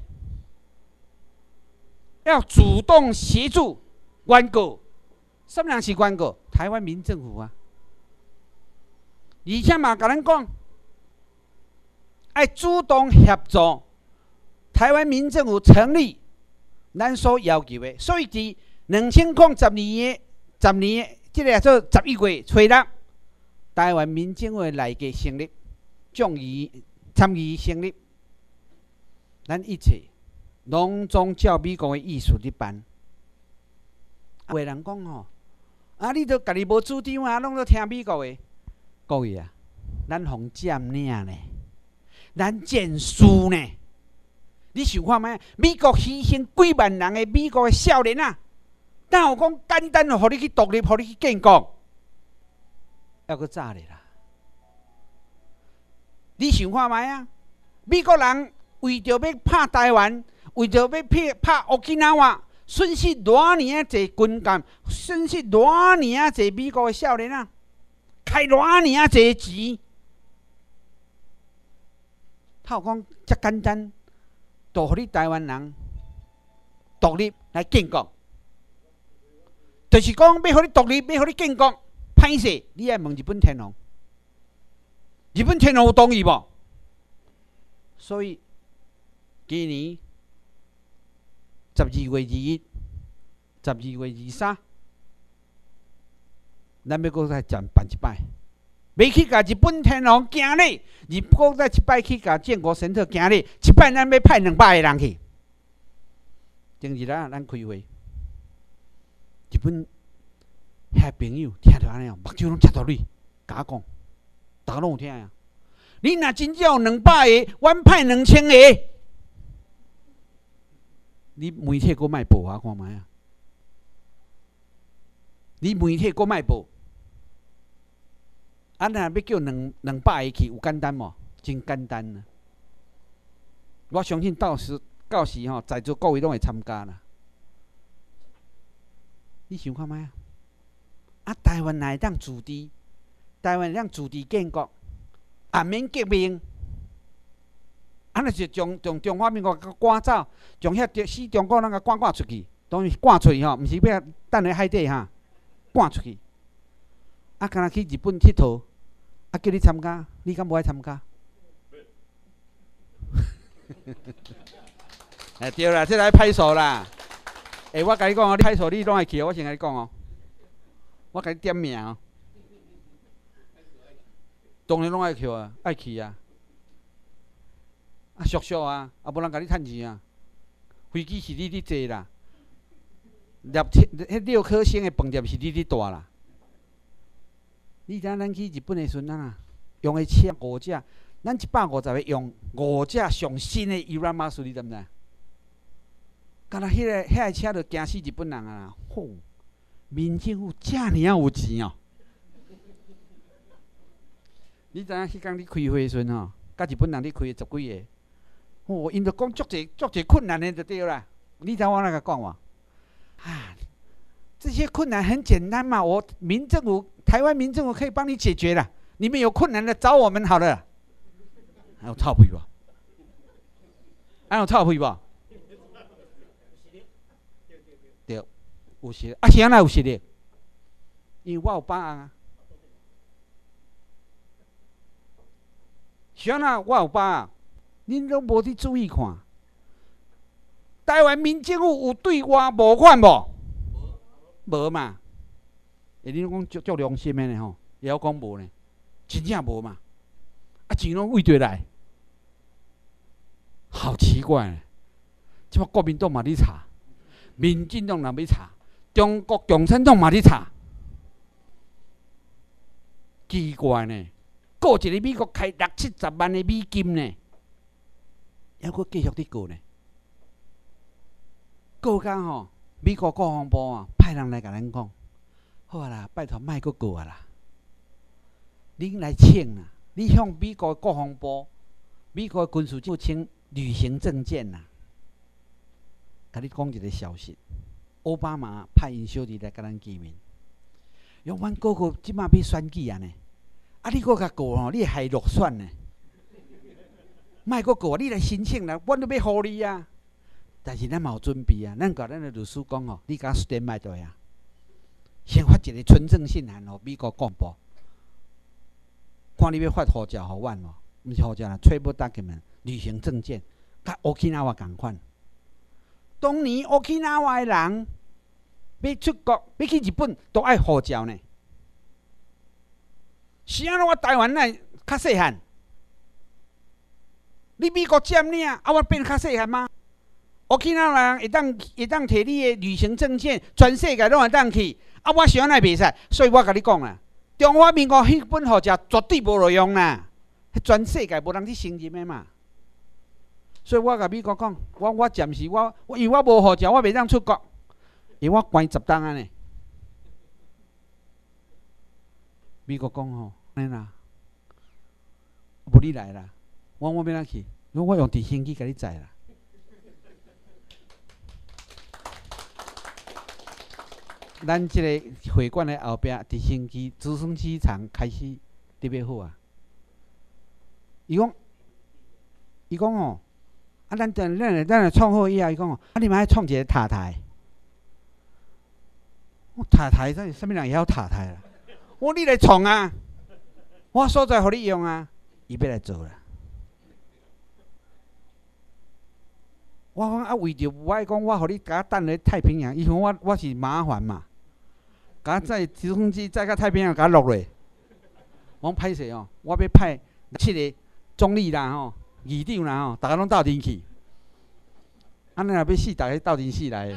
要主动协助原告。什么人是原告？台湾民政府啊。而且嘛，甲咱讲，要主动协助台湾民政府成立咱所要求的。所以，伫2012年这个做11月初6，台湾民政府内阁成立，参议成立，咱一切拢总照美国的意思去办。有人讲吼，你都家己无主张啊，拢都听美国的。各位啊，咱互占领呢，咱见输呢。你想看觅？美国牺牲几万人的美国的少年啊，哪有讲简单互你去独立，互你去建国？要搁早咧啦。你想看觅啊？美国人为着要拍台湾，为着要拍乌克兰，损失偌尔济军舰，损失偌尔济美国的少年啊！开偌尔济钱，他有讲遮简单，就互你台湾人独立来建国，就是讲要互你独立，要互你建国，歹势，你爱问日本天皇，日本天皇有同意无？所以今年12月21、12月23。咱要搁再办一摆，要去甲日本天皇行礼，搁再一摆去甲建国神社行礼，一摆咱要派200个人去。前日咱开会，日本遐朋友听着安尼哦，目睭拢插到泪，甲我讲，大家拢有听啊。你若真正有200个，阮派2000个，你媒体搁卖报啊，看卖啊。你媒体搁卖报。若要叫200个去，有简单无？真简单啊！我相信到时吼，在座各位拢会参加啦。你想看觅啊？台湾哪会当自治？台湾当自治建国，也免革命。那就将中华民国赶走，将遐死中国人甲赶出去，当然赶出去吼，毋是要等咧海底哈，赶出去。敢若去日本佚佗，叫你参加，你敢无爱参加？对啦，这来拍手啦！我甲你讲哦，你拍手你拢会去哦，我先甲你讲哦，我甲你点名哦。当然拢爱去啊，爱去啊！俗俗啊，无人甲你趁钱啊。飞机是你坐啦，迄6颗星的饭店是你住啦。你知影咱去日本的时阵啊，用的车5架，咱150个用5架上新的伊拉马斯，你知毋知？敢若迄个车就惊死日本人啊！吼，民政府遮尔有钱哦！你知影迄天你开会的时阵吼，甲日本人你开10几个，哦，因着讲足侪困难的就对啦。你知我哪个讲无？这些困难很简单嘛，台湾民政府可以帮你解决了。你们有困难的找我们好了。还有臭屁无？还有臭屁无？对，有实力。是安那有实力？因为我有把握啊。是安那我有把握？恁拢无去注意看。台湾民政府有对我无款无？无嘛。你讲足良心的呢吼，也要讲无呢，真正无嘛。钱拢为对来，好奇怪呢。即摆国民党嘛咧查，民进党也要查，中国共产党嘛咧查，奇怪呢。告一个美国开60-70万的美金呢，还佫继续伫告呢。告到吼，美国国防部啊派人来甲咱讲。好啦，拜托莫阁告啊啦！恁来请啦，你向美国国防部、美国军事政府请旅行证件呐、甲你讲一个消息，奥巴马派因小弟来甲咱见面，用阮哥哥即马要选举啊呢，啊你搁甲过吼，你会害落选呢？莫搁过，你来申请啦，阮都要互你啊。但是咱嘛有准备啊，咱甲咱的律师讲吼，你甲 stand by 倒呀，先发一个纯正信函互美国公布，看你要发护照互阮无？毋是护照啦，找不document旅行证件，甲 Okinawa 共款。当年 Okinawa 的人要出国，要去日本，都爱护照呢。是安怎我台湾来较细汉？你美国占领，啊，我变较细汉吗？Okinawa 人会当摕你的旅行证件，全世界拢会当去。啊，我想来袂使，所以我甲你讲啦，中华民国迄本护照绝对无路用啦，全世界无人去承认的嘛。所以我甲美国讲，我暂时因为我无护照，我袂当出国，因为我关10档安尼。美国讲吼，安尼啦，无你来啦，我要哪去？我用直升机甲你载啦。咱即个会馆的后壁，直升机、直升机场开始特别好啊。伊讲哦。啊，咱创好以后，伊讲哦，啊，你嘛爱创一个塔台。我塔台，这啥物人会晓塔台啦？我你来创啊！我所在互你用啊，伊要来做啦。我讲啊，为着我讲，我互你甲等咧太平洋，因为我是麻烦嘛，甲载直升机载到太平洋，甲落落。我歹势哦，我要派7个总理啦吼。议长啦吼，大家拢斗阵去，安尼若要死，大家斗阵死来。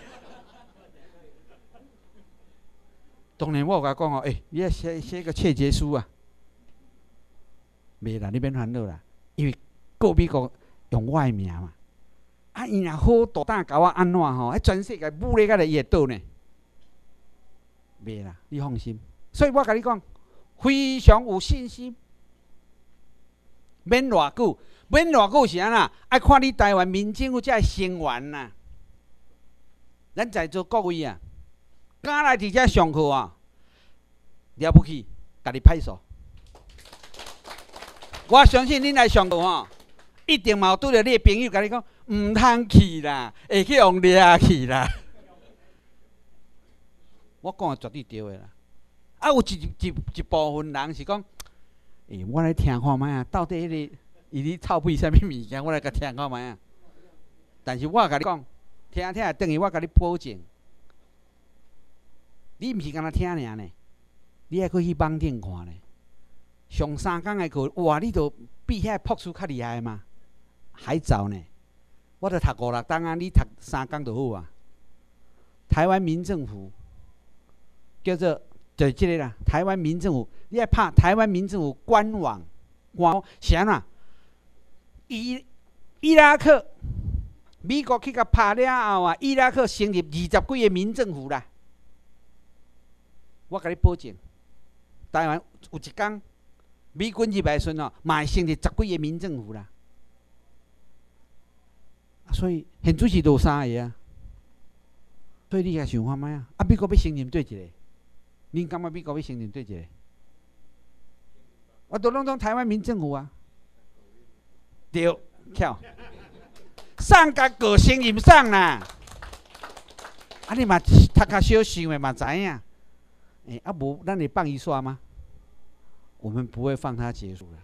当然我有甲讲哦，你要写个切结书啊，袂啦，你免烦恼啦，因为告美国用我的名嘛。啊，伊若好大胆甲我安怎吼？全世界武力甲来伊会倒呢？袂啦，你放心。所以我甲你讲，非常有信心。免偌久。免偌久是安那？爱看你台湾民政府才会成员呐。咱在座各位啊，敢来伫遮上课啊，了不起，家己拍手。我相信恁来上课吼，一定嘛有拄着你的朋友甲你讲，毋通去啦，会去用掠去啦。我讲的绝对对的啦。啊，有一部分人是讲，我来听看卖啊，到底迄个。伊咧臭屁啥物物件，我来甲听看卖啊！但是我甲你讲，听等于我甲你保证，你毋是干那听尔呢，你还去网顶看呢。上3工的课，哇，你都比遐博士较厉害嘛？还早呢，我著读5、6档啊，你读3工就好啊。台湾民政府叫做就是即个啦，台湾民政府，你爱拍台湾民政府官网，是安怎？伊拉克，美国去甲拍了后啊，伊拉克成立20几个民政府啦。我甲你保证，台湾有一天，美军入来时哦，嘛会成立10几个民政府啦。所以现主席就有3个啊。所以你也想看卖啊？啊，美国要承认对一个，恁感觉美国要承认对一个？我都拢讲台湾民政府啊。对，巧，上甲个承认上啦。啊，你嘛读较小想的嘛知影。啊无，咱会放伊煞吗？我们不会放他结束的。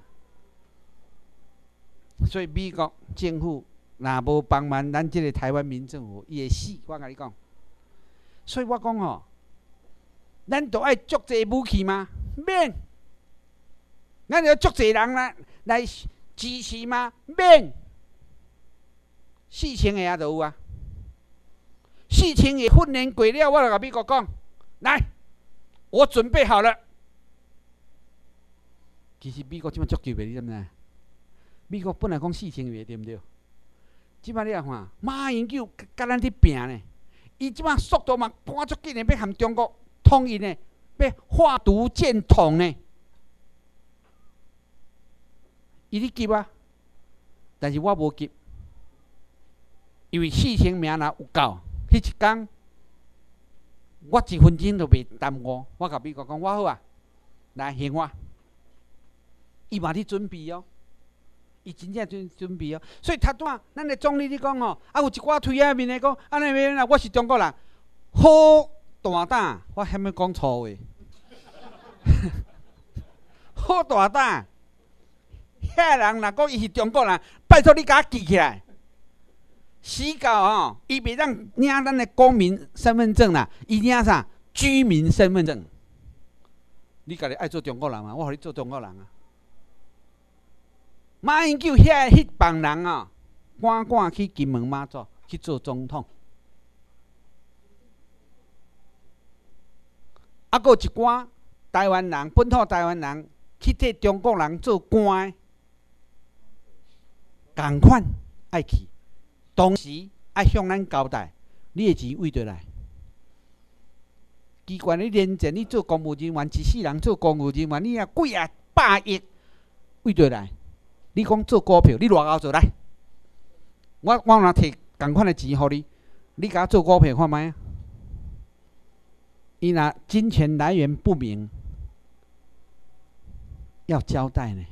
所以美国政府若无帮忙咱这个台湾民政府，伊会死。我甲你讲。所以我讲吼，咱都爱足济武器吗？免。咱要足济人来支持吗？免，4000个也都有啊。4000个训练过了，我就甲美国讲，来，我准备好了。其实美国即摆足救的，你知毋知？美国本来讲4000个，对毋对？即摆你来看，马英九甲咱伫拼呢，伊即摆速度嘛赶足紧的，要和中国统一呢，要化毒建统呢。伊咧急啊，但是我无急， 因为4生命若有够，迄一天，我1分钟都袂耽误。我甲美国讲，我好啊，来行我。伊嘛伫准备哦，伊真正准备哦。所以他怎咱的总理你讲哦，啊有一寡推下面的讲，安尼免啦，我是中国人，好大胆，我嫌要讲错话，好大胆。遐人若讲伊是中国人，拜托你甲我记起来。死到哦，伊袂当领咱的公民身份证啦，伊领啥？居民身份证。你家己爱做中国人嘛？我互你做中国人啊！马英九迄帮人啊，赶去金门马祖去做总统。啊，佫有一寡台湾人，本土台湾人去替中国人做官，共款爱去。同时爱向咱交代，你的钱为倒来。机关你连前你做公务人员，一世人做公务人员，你啊几啊百亿为倒来？你讲做股票，你偌高做来？我若摕共款的钱互你，你甲我做股票看卖啊？伊若金钱来源不明，要交代呢，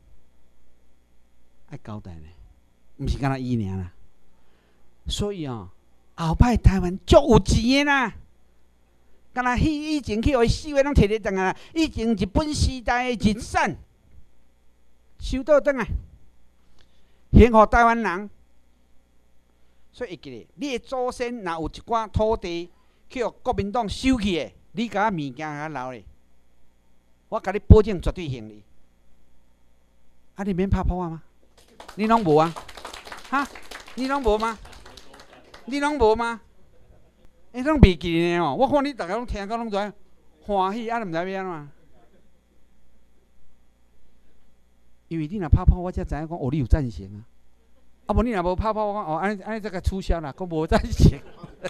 爱交代呢，毋是干那伊尔啦。所以哦，后摆台湾足有钱的啦。敢若以前去互伊4月拢摕咧转啊，以前日本时代的日产收倒转来，还互台湾人。所以会记咧，你的祖先若有一寡土地去互国民党收去的，你甲我物件甲我留咧，我甲你保证绝对行哩。啊，你免拍破啊吗？你拢无啊？哈？你拢无吗？你拢无吗？你拢袂记呢哦！我看你逐个拢听到拢知欢喜，啊，毋知要安怎。因为你若拍破，我才知影讲哦，你有赞成啊。啊，无你若无拍破，我讲哦，安尼这个取消啦，讲无赞成。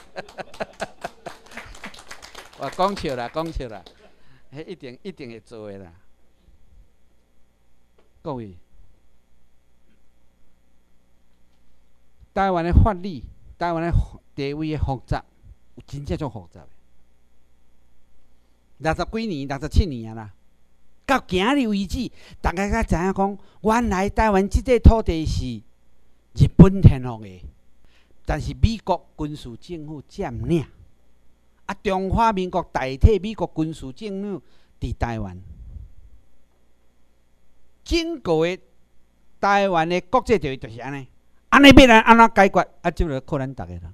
我讲笑啦，迄一定会做的啦。各位，台湾的法律。台湾的地位的复杂，有真正足复杂的。60几年、67年啊啦，到今日为止，大家才知影讲，原来台湾这块土地是日本天皇的，但是美国军事政府占领，啊，中华民国代替美国军事政府伫台湾。经过的台湾的国际地位就是安尼。安尼要咱安怎解决？啊，就要靠咱逐个人。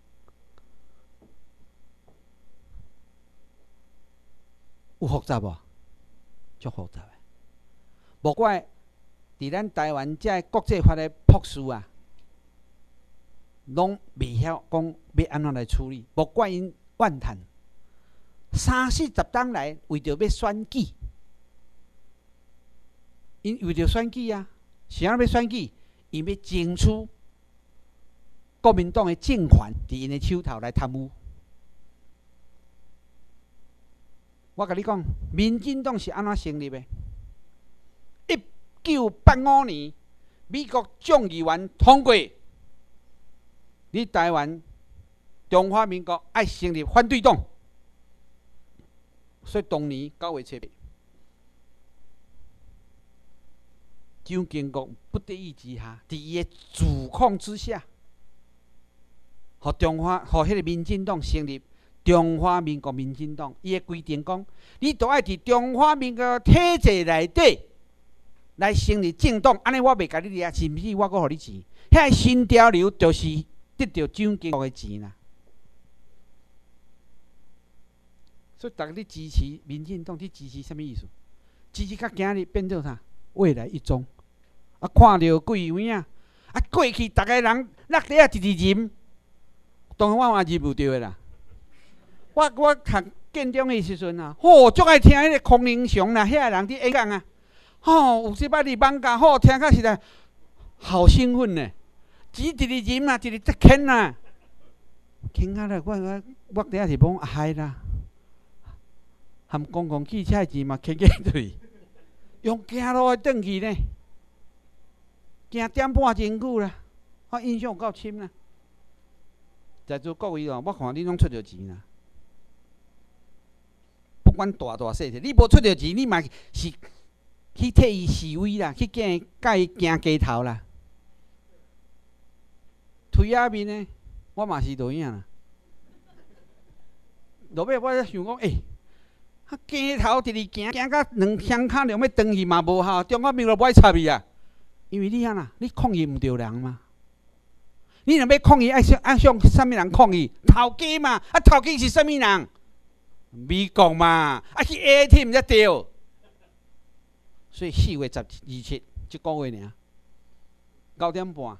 有复杂无？足复杂的。无怪伫咱台湾这国际法的博士啊，拢袂晓讲要安怎来处理。无怪因怨叹，30-40冬来为着要选举，因为着选举啊，是安怎要选举？伊要争取国民党的政权伫因的手头来贪污。我甲你讲，民进党是安怎成立的？1985年，美国众议员通过，你台湾中华民国爱成立反对党，所以当年9月7日。蒋经国不得已之下，伫伊的主控之下，互迄个民进党成立中华民国民进党。伊的规定讲，你都爱伫中华民国体制内底来成立政党。安尼我袂甲你掠，是毋是？我阁互你钱。遐新潮流就是得到蒋经国的钱啦。所以大家你支持民进党，你支持什么意思？支持到今日变做啥？未来一中。啊，看到几位啊！啊，过去逐个人落地啊，直啉，当然我嘛啉不着的啦。我读建中的时阵啊，足爱听迄个孔令雄啦，遐人伫演讲啊，有时摆伫网咖，听甲实在好兴奋呢。钱直啉啊，直得啃啊，啃啊啦！我底下是讲嗨啦，含公共汽车的钱嘛啃起去，用走路的转去呢。行点半真久啦，我印象有够深啦。 在座各位哦，我看你拢出着钱啦。不管大大小小，你无出着钱，你嘛是去替伊示威啦，去甲伊行街头啦。推下面呢，我嘛是就影啦。落尾我想讲，街头直直行到两双脚两要转去嘛无效，中华民国不爱插伊啊。因为你啊呐，你抗议毋着人嘛。你若要抗议，爱向啥物人抗议？头家嘛，头家是啥物人？美国嘛，去 AIT 毋才对。所以4月27即个月尔，9点半，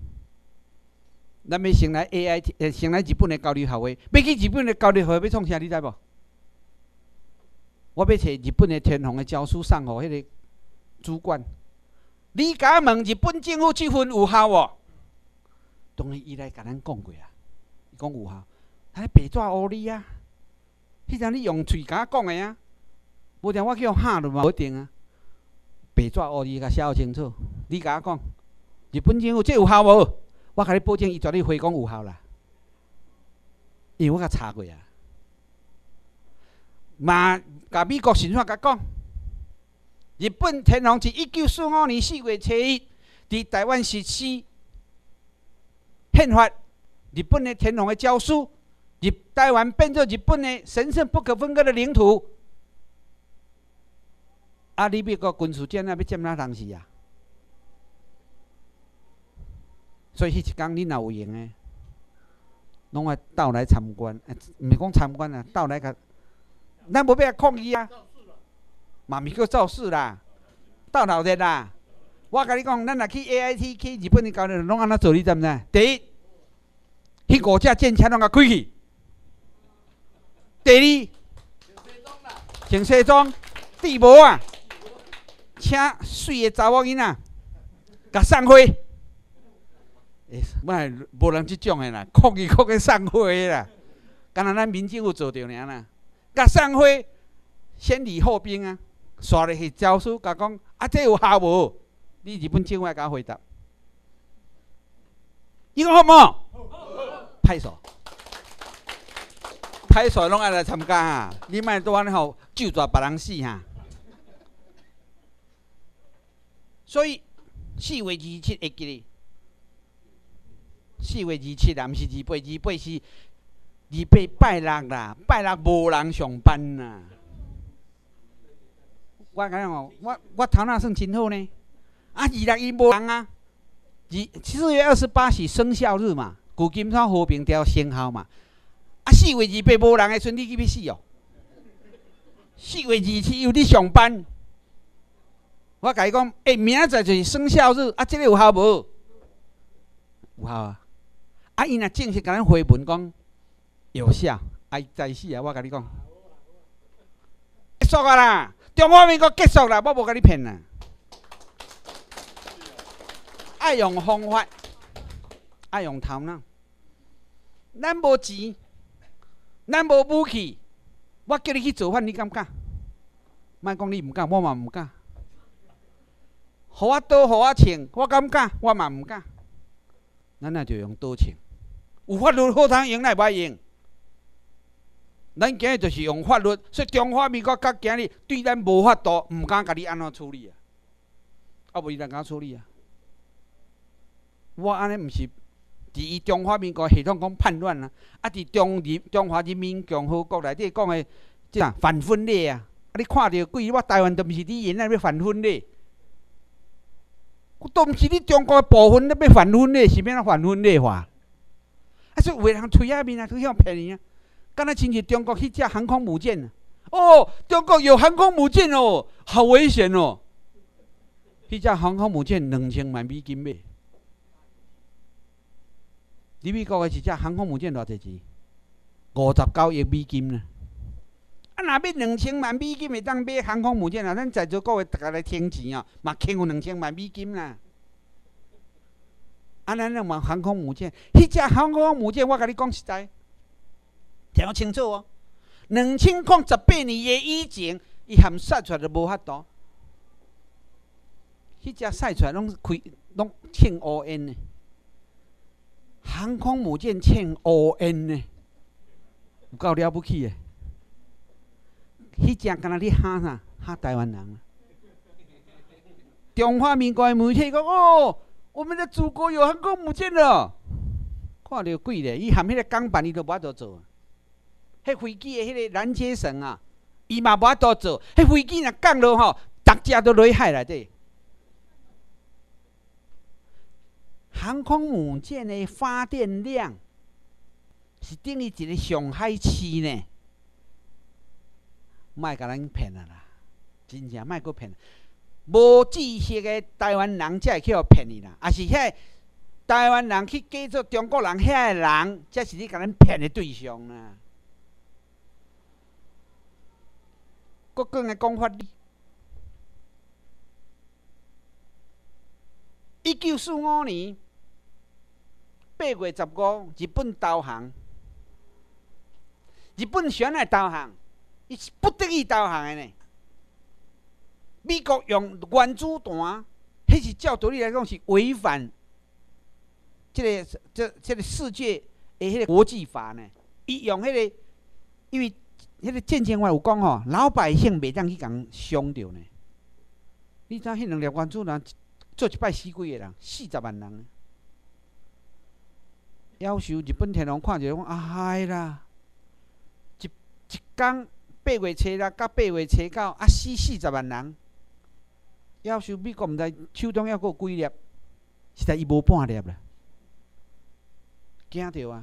咱要先来 AIT， 先来日本的交流学会。要去日本的交流学会要创啥？你知无？我要找日本的天皇的教书送互迄个主管。你甲问日本政府即份有效无？当然，伊来甲咱讲过啊。伊讲有效，还白纸黑字啊。迄阵你用喙甲讲的啊，无定我去用喊落嘛，无定啊。白纸黑字甲写好清楚。你甲我讲，日本政府这有效无？我甲你保证，伊绝对回讲有效啦。因为我甲查过啊。嘛，甲美国神话甲讲，日本天皇自1945年4月7日伫台湾实施宪法，日本的天皇的诏书，台湾变作日本的神圣不可分割的领土。啊，你美国军事战啊，要占哪当时啊？所以迄一天你若有闲的，拢爱倒来参观，毋是讲参观啊，倒来甲。咱无要抗议啊，嘛咪叫造势啦，斗闹热啦。我甲你讲，咱若去 AIT 去日本的交流，拢安怎做？你知毋知？第一，迄5架舰车拢甲开去；第二，穿西装，地帽啊，请水的查某囡仔甲送花。莫无人即种的啦，抗议送花的啦，敢若咱民政府做着尔啦。甲送花，先礼后兵啊！刷入去诏书，甲讲这有效无？你日本政府甲我回答，伊讲好无？拍手，拍手拢爱来参加哈！你莫拄安尼吼，救抓别人死哈！所以4月27会记哩，4月27啊，毋是28，28是。28拜六啦，拜六无人上班啦。我甲你讲，我头脑算真好呢。26伊无人啊。4月28是生效日嘛，旧金山和平条生效嘛。4月28无人的时阵，你去要死哦。4月27有你上班。我甲伊讲，明仔载就是生效日，这个有效无？有效啊。伊若正式甲咱回文讲。有效，在死啊！我甲你讲，结束啊啦！中华民国结束啦，我无甲你骗啦。爱用方法，爱用头脑。咱无钱，咱无武器，我叫你去造反，你敢不敢？莫讲你唔敢，我嘛唔敢。互我刀，互我枪，我敢不敢？我嘛唔敢。咱那就用刀枪，有法律好通用，来歹用。咱今日就是用法律，所以中华民国到今日对咱无法度，唔敢甲你安怎处理啊？无伊怎敢处理啊？我安尼毋是伫伊中华民国系统讲叛乱啊，伫中华人民共和国内底讲的即啥反分裂啊？你看到鬼，我台湾都毋是你原来要反分裂，都毋是你中国的部分，你要反分裂，是要反分裂法？所以有个人吹下面啊，推向骗你啊！敢若亲像中国迄只航空母舰哦，中国有航空母舰哦，好危险哦！迄只航空母舰2000万美金买，你美国的一只航空母舰偌济钱？59亿美金呢？若要2000万美金会当买航空母舰啊？咱在座各位大家来听钱啊，嘛欠有2000万美金啦。咱那嘛航空母舰，迄只航空母舰，我甲你讲实在。听清楚哦，2018年的以前，伊含晒出来就无法度。迄只晒出来拢欠乌烟的。 航空母舰欠5N呢，有够了不起的。迄只敢若咧喊啥？喊台湾人。中华民国的媒体讲哦，我们的祖国有航空母舰了。看到鬼咧，伊含迄个港版伊都无法度做。迄飞机的迄个拦截绳啊，伊嘛无法度做。迄飞机若降落吼，大家都落海内底。航空母舰的发电量是等于一个上海市呢。莫甲咱骗啊啦，真正莫阁骗。无知识的台湾人才会去互骗你啦，也是遐台湾人去假做中国人，遐个人才是你甲咱骗的对象啦。搁讲个讲法哩，1945年8月15，日本投降。日本选来投降，伊是不得已投降的呢。美国用原子弹，迄是照道理来讲是违反这个世界的迄个国际法呢。伊用迄个，因为迄个渐渐话有讲吼，老百姓袂当去共伤着呢。你知迄2粒原子弹做一摆死几个人？40万人。夭寿日本天皇看着讲啊嗨啦，一天8月初6到8月初9啊死40万人。夭寿美国毋知手中还佫有几粒，实在伊无半粒啦，惊着啊！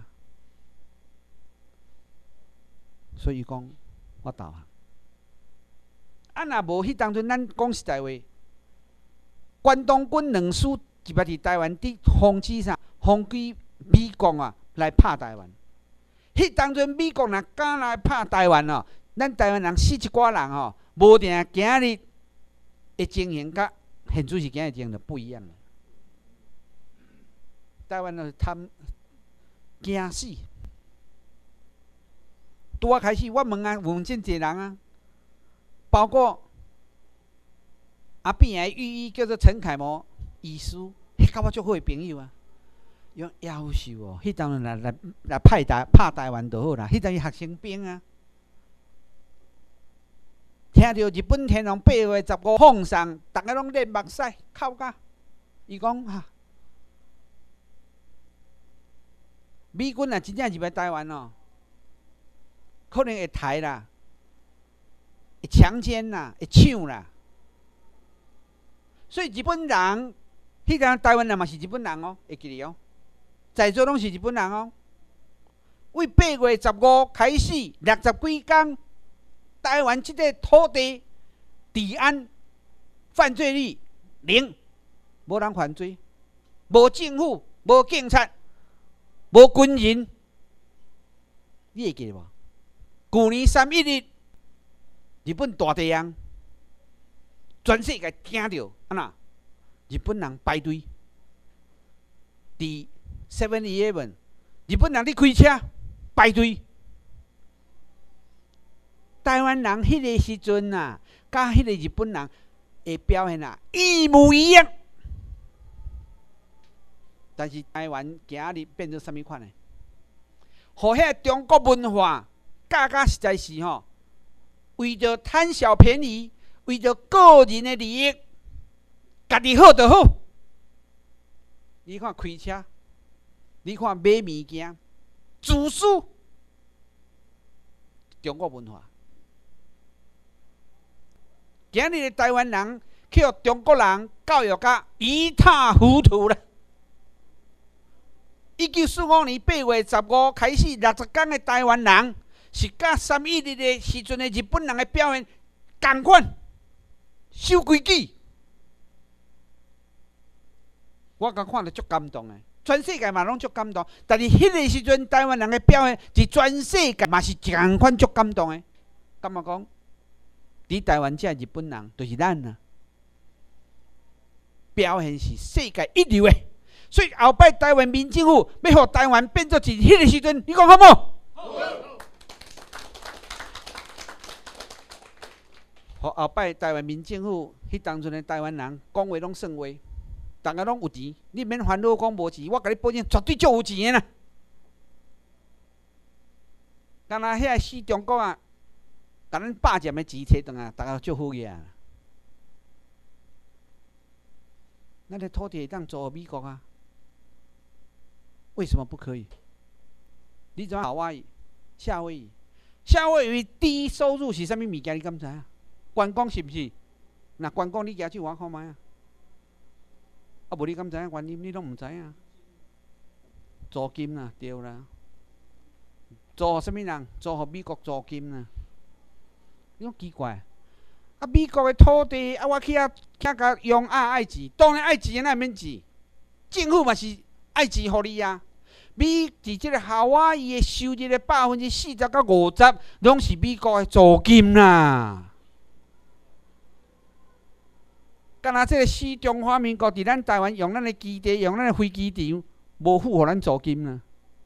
所以讲我投降。啊，若无迄当阵，咱讲实在话，关东军2师特别伫台湾伫防止啥？防止美国啊来拍台湾。迄当阵美国若敢来拍台湾哦，咱台湾人死一寡人哦，无定今日的情形甲现主是今日情形就不一样了。台湾就是贪惊死。拄啊开始，我问啊，问真侪人啊，包括阿扁的御医叫做陈楷模医师，迄甲我足好的朋友啊。伊讲夭寿哦，迄当阵来拍台湾就好啦，迄当是学生兵啊。听到日本天皇8月15放送，大家拢咧目屎哭甲。伊讲哈，美军啊真正入来台湾哦，可能会杀啦，会强奸啦，会抢啦。所以日本人，迄个台湾人嘛是日本人哦，会记哩哦，在座拢是日本人哦。为8月15开始60几天。台湾这个土地治安犯罪率0，无人犯罪，无政府，无警察，无军人，你会记得无？去年3·11，日本大地震，全世界惊到啊那，日本人排队，伫 7-11， 日本人咧开车排队。台湾人迄个时阵啊，甲迄个日本人的表现啊一模一样。但是台湾今日变做啥物款呢？互遐中国文化教甲实在是吼，为着贪小便宜，为着个人的利益，家己好就好。你看开车，你看买物件，自私，中国文化。今日的台湾人去互中国人教育甲一塌糊涂了。1945年8月15开始60天的台湾人，是甲3·11的时阵的日本人的表现同款，守规矩。我甲看了足感动的，全世界嘛拢足感动。但是迄个时阵台湾人的表现，伫全世界嘛是同款足感动的。感觉讲？伫台湾这日本人就是咱啊，表现是世界一流的。所以后摆台湾民政府要互台湾变做是迄个时阵，你讲好无？好。互后摆台湾民政府，迄当阵的台湾人讲话拢算话， 大家拢有钱，你免烦恼讲无钱，我甲你保证绝对足有钱的啦。敢若遐死中国啊，甲咱霸占的钱摕转来，大家足好个啊。咱的土地会当租美国啊？为什么不可以？你知影夏威夷？夏威夷第一收入是啥物物件？你敢知影？观光是毋是？那观光你举手我看卖啊？啊，无你敢知影原因？你拢毋知影？租金啦，对啦。租互啥物人？租互美国租金啦。你讲奇怪？啊，美国的土地啊，我去甲用爱钱，当然爱钱，哪会免钱？政府嘛是爱钱互你啊。伫即个夏威夷的收入的40%到50%，拢是美国的租金啦。敢若即个死中华民国伫咱台湾用咱的基地，用咱的飞机场，无付互咱租金啦。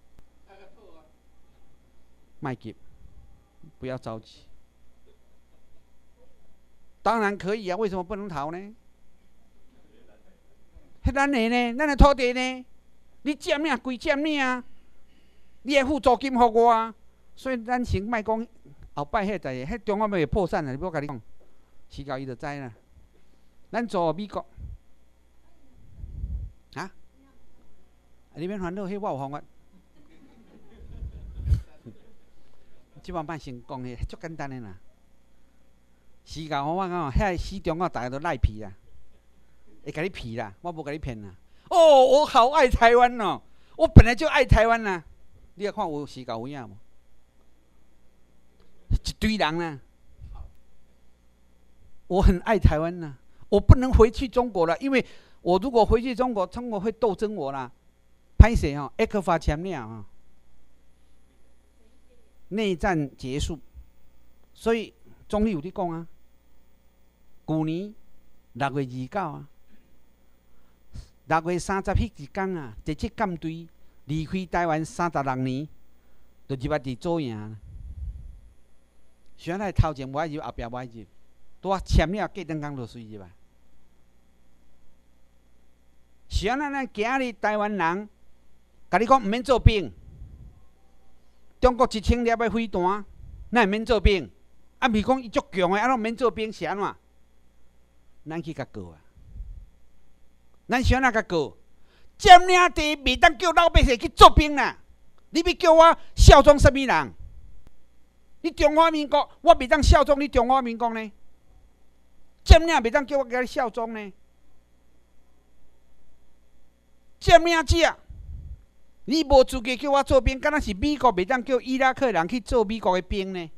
卖急，不要着急。当然可以啊，为什么不能逃呢？迄咱的呢，咱的土地呢？你占领归占领啊，你会付租金互我啊，所以咱先莫讲后摆迄代志，迄中华民国破产了，我甲你讲，迟到伊就知啦。咱租美国，啊？你免烦恼，迄我有方法。即摆莫先讲迄，足简单的啦。时间我讲，遐死中国大家都赖皮啦，会甲你骗啦，我无甲你骗啦。哦，我好爱台湾哦！我本来就爱台湾啦。你来看有时间有影无？一堆人啦。我很爱台湾啦，我不能回去中国了，因为我如果回去中国，中国会斗争我啦。歹势哦，一克发签了啊，内战结束，所以总理有伫讲啊，去年6月29啊。6月30迄一天啊，第7舰队离开台湾36年，就入伫左营。谁来头前无爱入，后壁无爱入，拄啊签了，过两工就随入啊。是安咱今日台湾人，甲你讲毋免做兵，中国1000粒的飞弹，咱免做兵，啊，毋是讲伊足强的，啊，拢免做兵是安怎？咱去甲告啊！咱是安怎甲告？占领地袂当叫老百姓去做兵啦！你要叫我效忠什么人？你中华民国，我袂当效忠你中华民国呢？占领袂当叫我甲你效忠呢？占领者，你无资格叫我做兵，敢若是美国袂当叫伊拉克人去做美国的兵呢？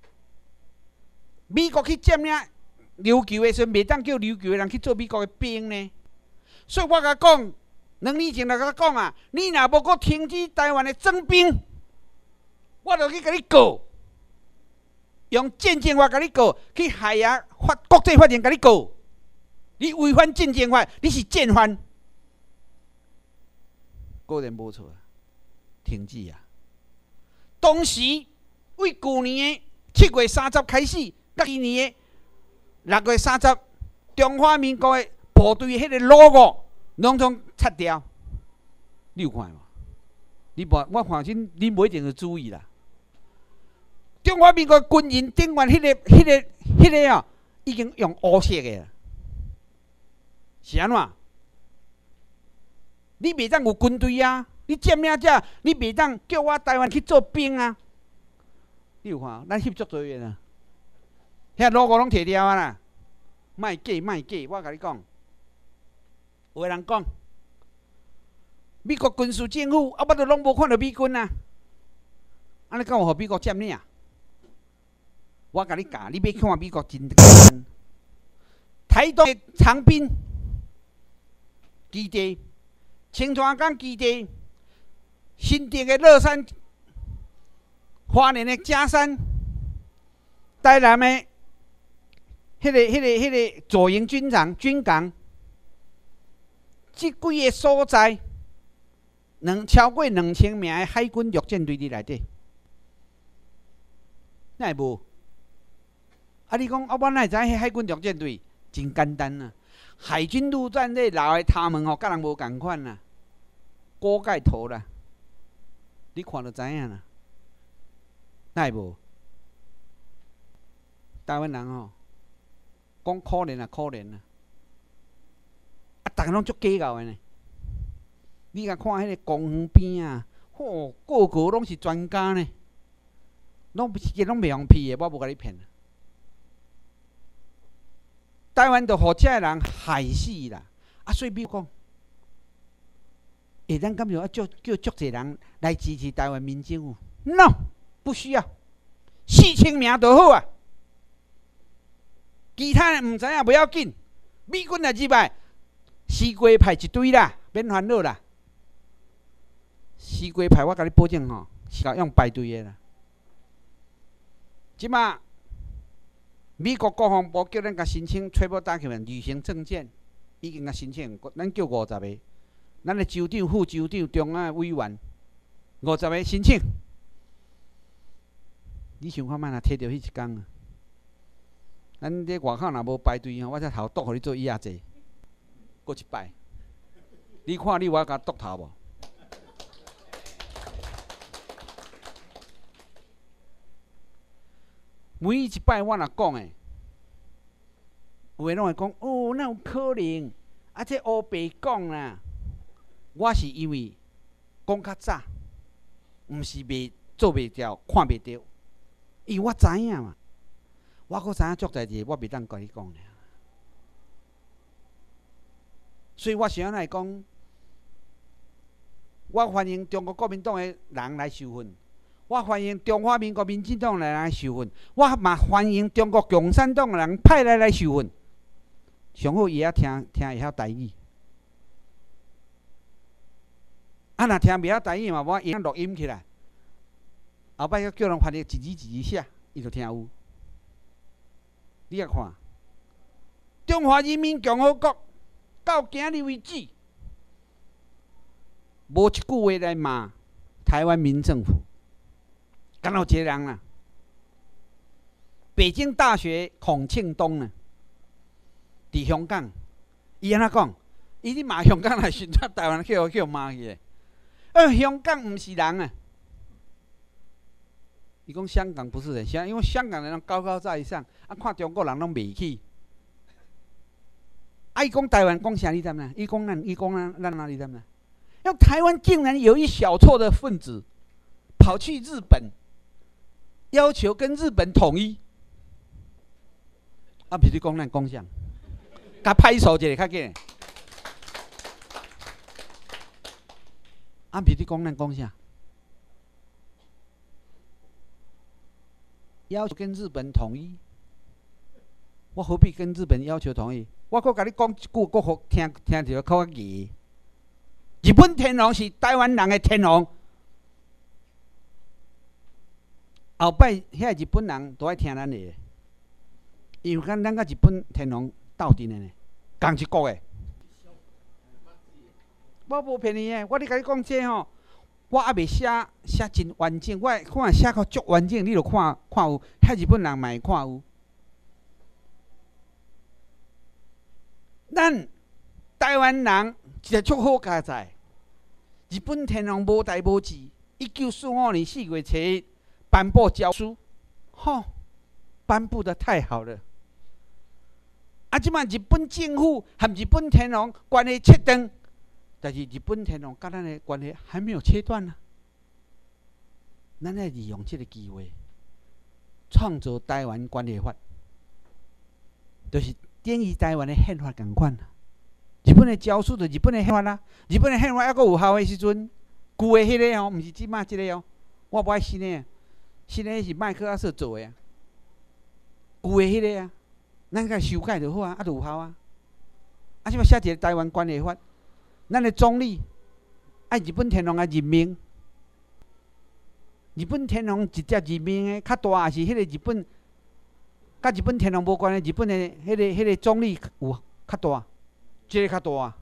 美国去占领琉球的时阵，袂当叫琉球的人去做美国的兵呢？所以我甲讲，2年前就甲讲啊，你若无搁停止台湾的征兵，我就去甲你告，用战争法甲你告，去海牙国际法庭甲你告，你违反战争法，你是战犯。果然无错啊，停止啊！当时为去年的7月30开始，到今年的6月30，中华民国的部队迄个 logo 拢总拆掉，你有看无？你无，我放心，你无一定会注意啦。中华民国军营顶面迄个哦，已经用乌色的啦，是安怎？你袂当有军队啊！你占领者，你袂当叫我台湾去做兵啊！你有看？咱翕足多个啦，遐 logo 拢摕掉啊啦！卖假，我甲你讲。有个人讲，美国军事政府啊，我都拢无看到美军啊，安尼敢有互美国占领？我甲你教，你要看美国真简单。台东的长滨基地、清泉岗基地、新店的乐山、花莲的嘉山、台南的迄个左营军港。这几个所在，超过2000名的海军陆战队伫内底，哪会无？啊，你讲啊，我哪会知迄海军陆战队真简单啊？ 海军陆战队老的他们甲人无共款啦，锅盖头啦，你看就知影啦。哪会无？台湾人讲可怜啊，可怜啊！逐个拢足计较的呢。你甲看迄个公园边啊，个个拢是专家呢，拢袂用骗的，我无甲你骗。台湾就互遮人害死啦！所以美国讲，咱敢有叫足侪人来支持台湾民政府 ？No， 不需要，4000名就好啊。其他人唔知影不要紧，美军来入来，西瓜派一堆啦，免烦恼啦。西瓜派我甲你保证是用排队的啦。即马美国国防部叫咱甲申请找某document旅行证件，已经甲申請，咱叫50个，咱的州长、副州长、中央委员50个申請。你想看卖若摕到迄一天啊？咱伫外口若无排队我才头剁互你做椅仔坐，过一摆。你看你我甲剁头无？每一摆我若讲诶，有诶拢会讲哪有可能？这乌白讲啦。我是因为讲较早，毋是做袂掉、看袂到，因为我知影嘛。我阁知影足代志，我袂当甲你讲尔。所以我想来讲，我欢迎中国国民党诶人来受训。我欢迎中华民国民进党来受训，我嘛欢迎中国共产党人派来受训。上好伊也听会晓台语，若听袂晓台语嘛，我用录音起来，后摆叫人翻译一字一字写，伊就听有。你来看，中华人民共和国到今日为止，无一句话来骂台湾民政府。敢有一个人北京大学孔庆东伫香港，伊安怎讲？伊咧骂香港来宣传台湾，叫骂去诶。香港毋是人啊！伊讲香港不是人，因为香港人高高在上，看中国人拢袂起。伊讲台湾讲啥？你知影？伊讲咱哪里知影？因为台湾竟然有一小撮的分子跑去日本。要求跟日本统一，譬如讲咱讲啥，甲拍手一下较紧。譬如讲咱讲啥，要求跟日本统一，我何必跟日本要求统一？我阁甲你讲一句，阁好听着较易。日本天皇是台湾人的天皇。后摆遐日本人都爱听咱的，因为咱甲日本天皇斗阵的呢，同一国的。我无骗你诶，我咧甲你讲这我还袂写真完整，我看写较足完整，你就看有，遐日本人嘛会看有。咱台湾人一个足好佳哉，日本天皇无代无志，1945年4月7日。颁布诏书，颁布的太好了。即摆日本政府和日本天皇关系切断，但是日本天皇甲咱的关系还没有切断呢。咱要利用这个机会，创造台湾关系法，就是等于台湾的宪法同款。日本的诏书就日本的宪法啦，日本的宪法还阁有效的时阵，旧的迄个毋是即摆即个我无爱新的。新的是麦克阿瑟做的旧的迄个咱甲修改就好就有效即摆写一个台湾关系法，咱的总理爱日本天皇的任命，日本天皇直接任命的较大，还是迄个日本甲日本天皇无关的日本的迄个总理有较大，这个较大，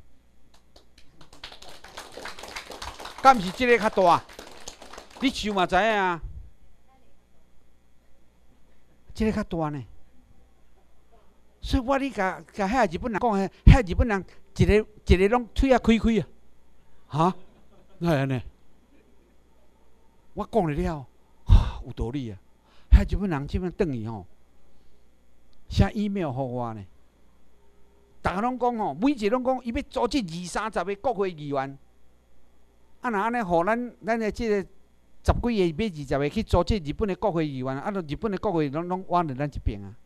敢毋是这个较大？你想嘛知影这个较大呢。 所以我咧甲遐日本人讲诶，遐日本人一个拢腿啊开开啊，哈，哪会安尼？我讲了，有道理啊！遐日本人即摆转去吼，写 email 互我呢。逐个拢讲吼，每一个拢讲伊要组织20-30个国会议员。啊，若安尼，互咱的即个10几个、20个去组织日本的国会议员，啊，日本的国会拢弯在咱一边啊。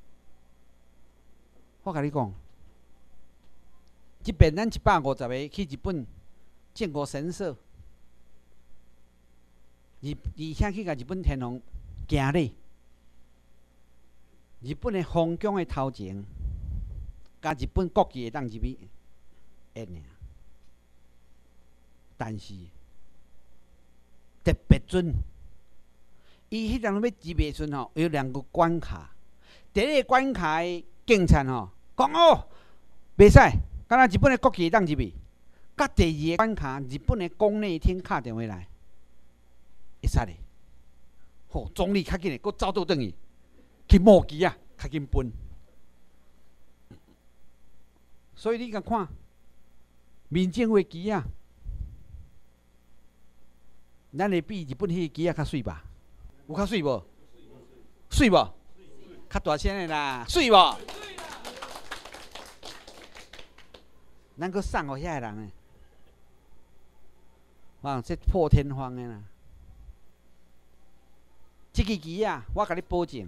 我甲你讲，即边咱150个去日本靖国神社，而且去甲日本天皇行礼，日本的皇宫的头前，甲日本国旗会当入去演尔。但是特别准，伊迄阵要入的时阵吼，有2个关卡。第一个关卡的警察吼讲哦，袂使，敢若日本的国旗会当入去。甲第2个关卡，日本的宫内厅敲电话来，会使咧。吼，总理较紧诶，佫走倒转去摸旗啊，较紧分。所以你甲看，民政府旗啊。咱会比日本迄个旗仔较水吧？有较水无？水无？较大声的啦，水无？咱搁送互遐个人呢？哇，这破天荒的啦！这支旗仔，我甲你保证，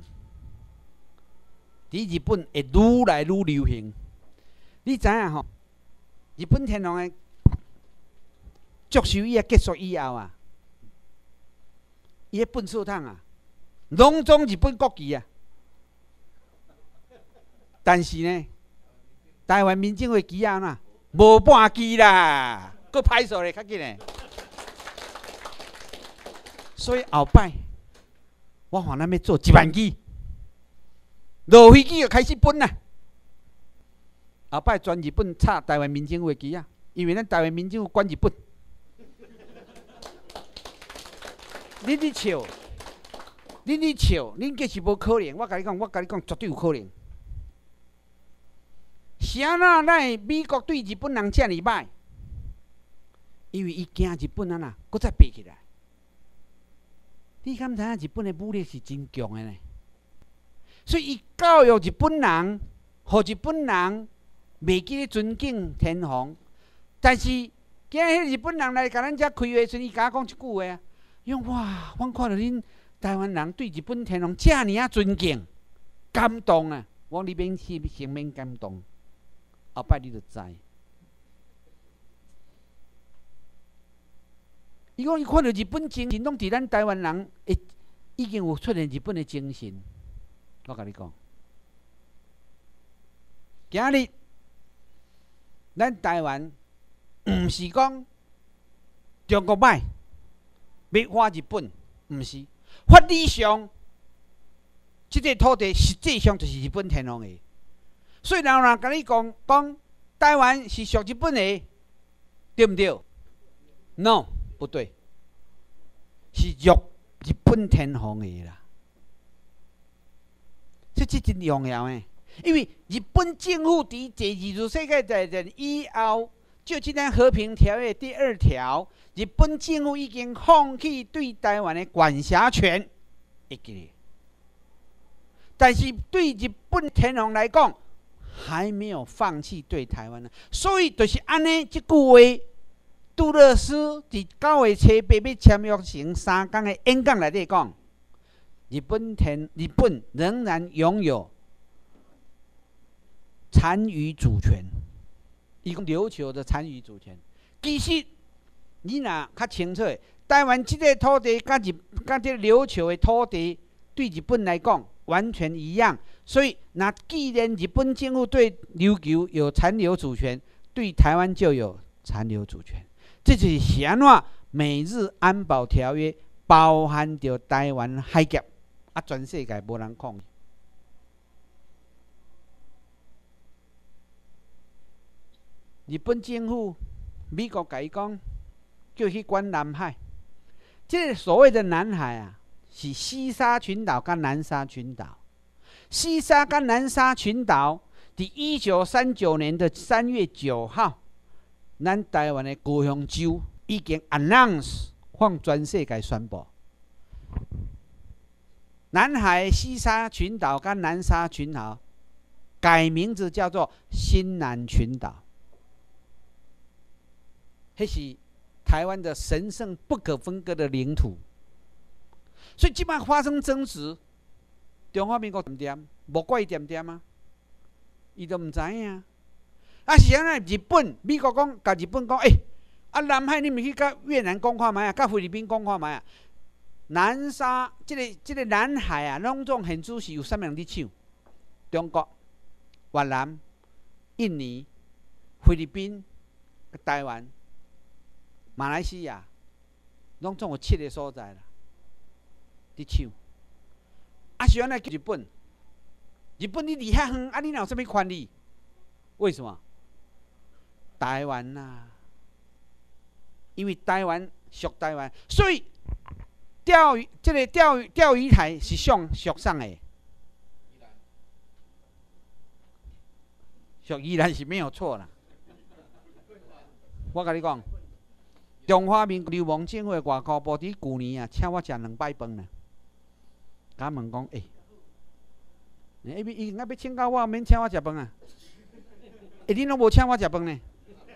伫日本会愈来愈流行。你知影吼？日本天皇的祝寿宴结束以后啊。伊个粪扫桶啊，拢总日本国旗啊。但是呢，台湾民政府旗啊呐，无半支啦，佫歹势咧，较紧诶。所以后摆，我看咱要做10000支，落飞机就开始分啦。后摆全日本插台湾民政府旗啊，因为咱台湾民政府管日本。恁咧笑，恁计是无可能。我甲你讲，绝对有可能。是安怎咱美国对日本人遮尔歹？因为伊惊日本啊，搁再爬起来。你敢知影日本的武力是真强的呢？所以伊教育日本人，互日本人袂记咧尊敬天皇。但是今日日本人来甲咱遮开会时，伊甲我讲一句话啊。因为哇，我看到恁台湾人对日本天皇遮尔啊尊敬、感动啊！我你免先免感动，后摆你就知。伊讲伊看到日本精神，拢伫咱台湾人会已经有出现日本的精神。我甲你讲，今日咱台湾毋是讲中国歹。要花日本，毋是法理上，即个土地实际上就是日本天皇的。所以有人甲你讲台湾是属日本的，对毋对 ？No， 不对，是属日本天皇的啦。这真重要诶，因为日本政府伫第二次世界大战以后，就即咱和平条约第2条。日本政府已经放弃对台湾的管辖权，会记得。但是对日本天皇来讲，还没有放弃对台湾呢。所以就是安尼，即句话，杜勒斯伫9月初8要签约成3天的演讲内底讲，日本仍然拥有残余主权，伊讲琉球的残余主权，其实。你若较清楚，台湾即个土地甲即个琉球的土地，对日本来讲完全一样。所以，既然日本政府对琉球有残留主权，对台湾就有残留主权。这就是安怎美日安保条约包含着台湾海峡，啊，全世界无人抗议。日本政府、美国甲伊讲。就去管南海，这个所谓的南海啊，是西沙群岛跟南沙群岛。 西沙跟南沙群岛，伫1939年的3月9号，咱台湾的高雄州已经 announce 向全世界宣布，南海西沙群岛跟南沙群岛改名字叫做新南群岛，那是台湾的神圣不可分割的领土。所以即摆发生争执，中华民国点点，无怪伊点点啊，伊都唔知影。啊是安尼？日本、美国讲，甲日本讲，啊南海你咪去甲越南讲看卖啊，甲菲律宾讲看卖啊。南沙这个南海啊，拢总现主是由啥物人伫抢？中国、越南、印尼、菲律宾、台湾、马来西亚，拢总有7个所在啦。伫抢，啊是安尼？日本，日本你离遐远，啊你哪有啥物权利？为什么？台湾呐，因为台湾属台湾，所以钓鱼钓鱼台是属上的，属宜兰是没有错啦。我甲你讲，中华民国流氓政府的外交部伫去年啊，请我食2摆饭呢。甲问讲，伊应该要请教我，免请我食饭啊。你拢无请我食饭呢？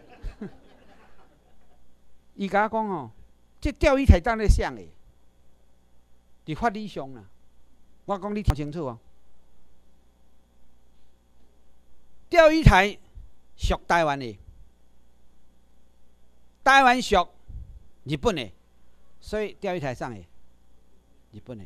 伊甲我讲哦，这钓鱼台当咧啥个？伫法理上啦，我讲你听清楚哦。钓鱼台属台湾的，台湾属日本的，所以钓鱼台上的日本的。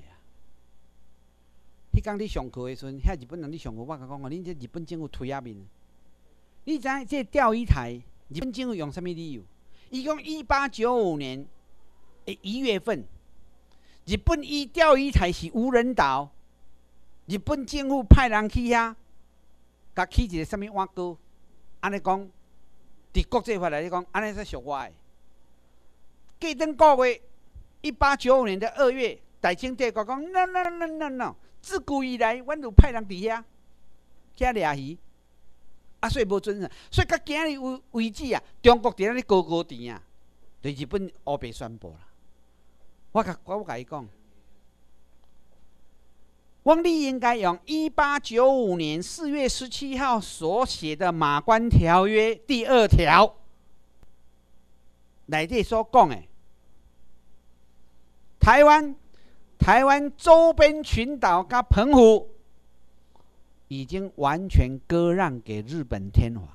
迄天你上课的时阵，遐日本人你上课，我甲讲哦，恁这日本政府推下面。你知影这钓鱼台，日本政府用什么理由？伊讲1895年的1月份，日本以钓鱼台是无人岛，日本政府派人去遐，甲起一个什么碗糕，安尼讲，伫国际法来讲，安尼才属我的。过等个月，1895年的2月，大清帝国讲 no， 自古以来，阮就派人伫遐，遐掠鱼，所以无准啊。所以到今日为止啊，中国伫咱咧高高甜啊，对日本乌白宣布啦。我甲伊讲，你应该用1895年4月17号所写的《马关条约》第2条内底所讲的，台湾周边群岛跟澎湖已经完全割让给日本天皇，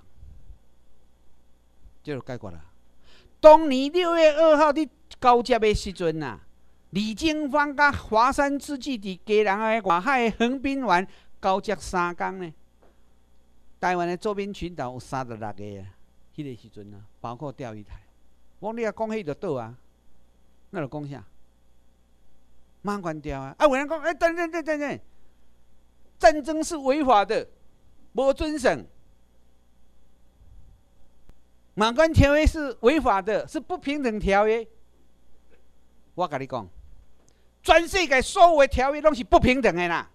这就解决了。当年6月2号你交接的时阵啊，李经方甲华山之际伫基隆的外海横滨湾交接3天呢。台湾的周边群岛有36个啊，迄个时阵啊，包括钓鱼台。我你啊讲迄就倒啊，那就讲啥？马关条啊！有人讲，等，战争是违法的，无准绳。马关条约是违法的，是不平等条约。我甲你讲，全世界所有的条约拢是不平等的啦。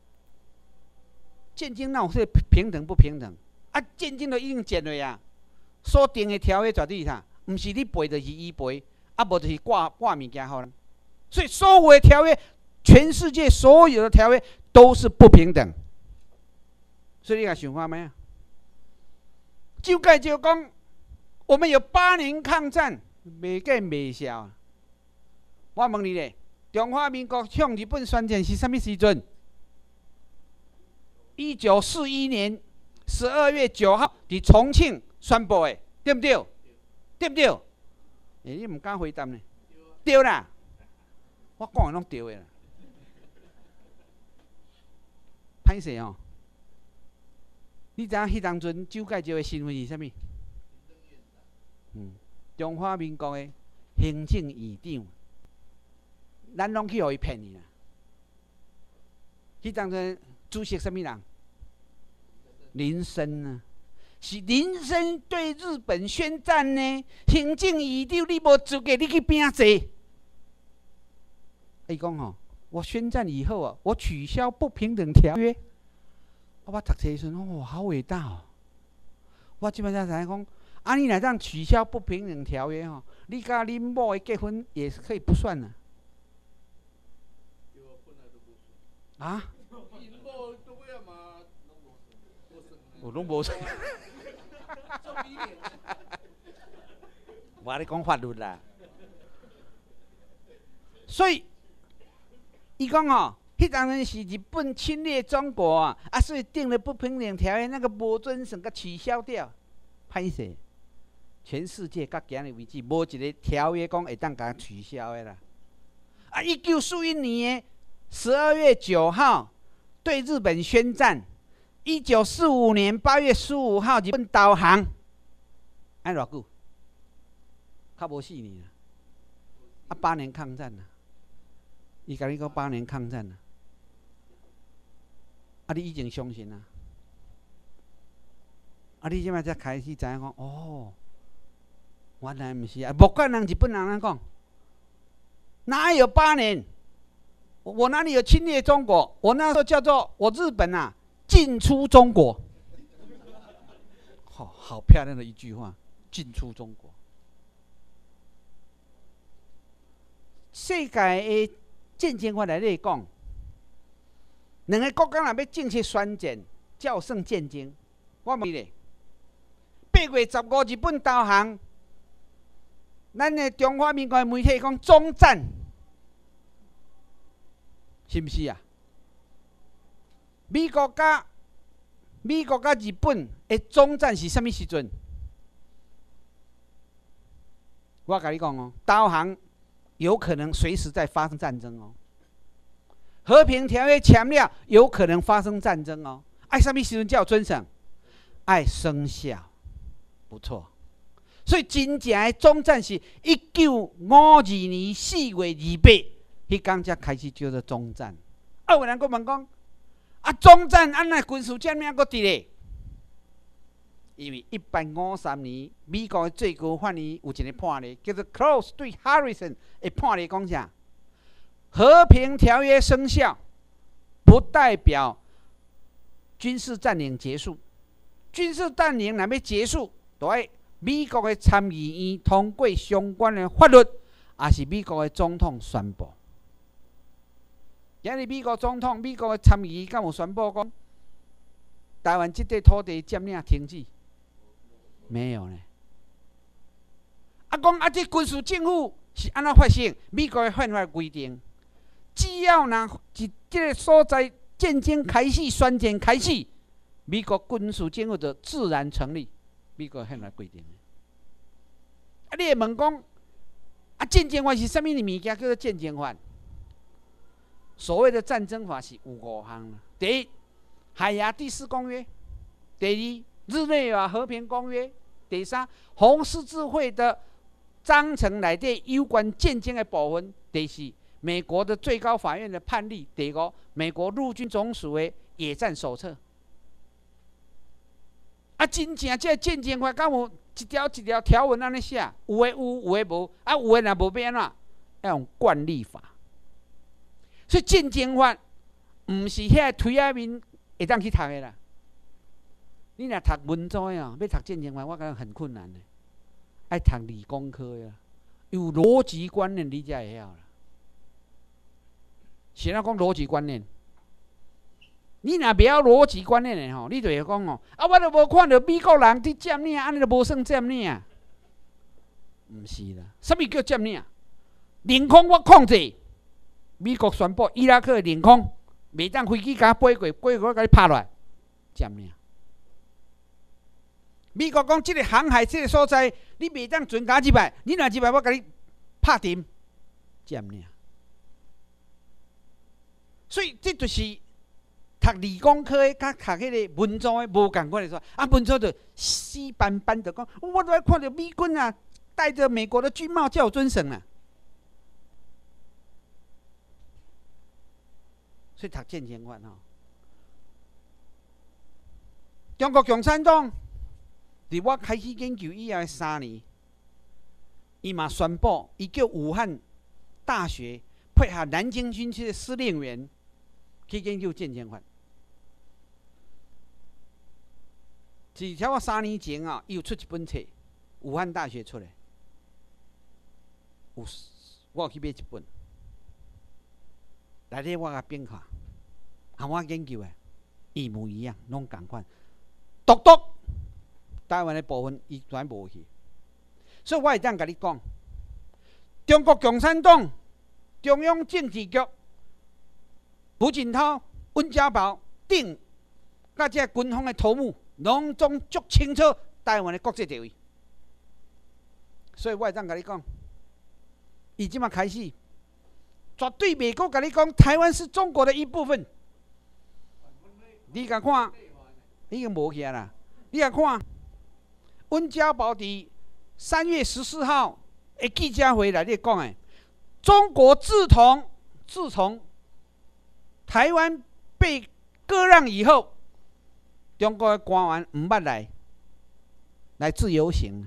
战争哪有说平等不平等？啊，战争就已经建了啊。所定的条约绝对是啥？毋是你背就是伊背，啊无就是挂物件互人。所以所有的条约，全世界所有的条约都是不平等。所以你看想看没有？就该就讲，我们有8年抗战，袂见袂消。我问你咧，中华民国向日本宣战是什么时阵？1941年12月9号伫重庆宣布的，对不对？对不对？你唔敢回答呢？对啦。我讲的拢对的啦，歹势哦。你知影迄当阵周介石的身份是啥物？中华民国的行政院长，咱拢去互伊骗去啦。迄当阵主席啥物人？林森啊，是林森对日本宣战呢。行政院长你无资格，你去拼坐。伊讲吼，我宣战以后啊，我取消不平等条约， 我读册时阵，哦，好伟大哦！我即摆才知影讲，啊，你若当取消不平等条约吼，你甲恁某的结婚也是可以不算的。啊？我拢无算。我咧讲法律啦。所以，伊讲哦，迄当然是日本侵略中国啊，所以定了不平等条约，那个无遵守，甲取消掉，歹势。全世界到今日为止，无一个条约讲会当甲取消的啦。1941年12月9号对日本宣战，1945年8月15号日本投降，安偌久？较无4年啊，8年抗战啊。伊甲你讲8年抗战啊，你已经相信啊？你即摆才开始知影讲，哦，原来毋是啊！不管人日本人安讲，哪有8年？我哪里有侵略中国？我那时候叫做我日本啊，进出中国。好漂亮的一句话，进出中国。世界的战争法来咧讲，两个国家若要正式宣战，才有算战争。我问你咧，8月15日本投降，咱的中华民国的媒体讲终战，是毋是啊？美国甲日本的终战是啥物时阵？我甲你讲哦，投降有可能随时在发生战争哦。和平条约签了，有可能发生战争哦。啥物时阵才有准绳？生效，不错。所以真正的终战是1952年4月28，迄天才开始叫做终战。有人佫问讲，终战那军事占领佫伫咧？因为1853年，美国的最高法院有一个判例，叫做 Close 对 Harrison 的判例，讲啥？和平条约生效，不代表军事占领结束。军事占领若要结束，就要美国的参议院通过相关的法律，也是美国的总统宣布。今日美国总统、美国的参议院敢有宣布讲，台湾这块土地占领停止？没有呢。讲这军事政府是安怎发生？美国的宪法规定，只要若是这个所在战争开始、宣战开始，美国军事政府就自然成立。美国的宪法规定。你会问讲，战争法是啥物物件叫做战争法？所谓的战争法是有5项啦。第一，海牙第4公约；第二，日内瓦和平公约；第三，红十字会的章程内底有关战争的部分；第四，美国的最高法院的判例；第五，美国陆军总署的野战手册。真正这战争法敢有一条一条条文安尼写？有的有，有的无。有的若无要安怎？要用惯例法。所以战争法毋是遐推仔面会当去读的啦。你若读文组的要读战争法，我感觉很困难的。爱读理工科的，有逻辑观念你才会晓啦。是哪讲逻辑观念？你若袂晓逻辑观念的吼，你就会讲哦，我都无看到美国人伫占领，安尼都无算占领啊？毋是啦，啥物叫占领？领空我控制。美国宣布伊拉克的领空袂当飞机甲飞过，飞过甲你拍落来，占领。美国讲即个航海即个所在，你袂当船甲入来，你若入来，我甲你拍沉，占领。所以这就是读理工科的，甲读迄个文组的无共款的说。文组就死板板的讲，我都要看到美军啊，戴着美国的军帽才有准绳啊。所以读战争法吼，中国共产党伫我开始研究以后的3年，伊嘛宣布，伊叫武汉大学配合南京军区的司令员去研究战争法。 至少我3年前啊，伊有出一本册，武汉大学出的，我有去买一本，内底我甲编看，和我研究的一模一样，拢共款，独台湾的部分伊全无去，所以我会当甲你讲，中国共产党中央政治局胡锦涛、温家宝、丁，甲这军方的头目，拢总足清楚台湾的国际地位。所以我会当甲你讲，伊即马开始，绝对袂阁甲你讲台湾是中国的一部分。你甲看，已经无去啦。你甲看，温家宝伫3月14号的记者会内底讲的，中国自从台湾被割让以后，中国的官员唔捌来自由行。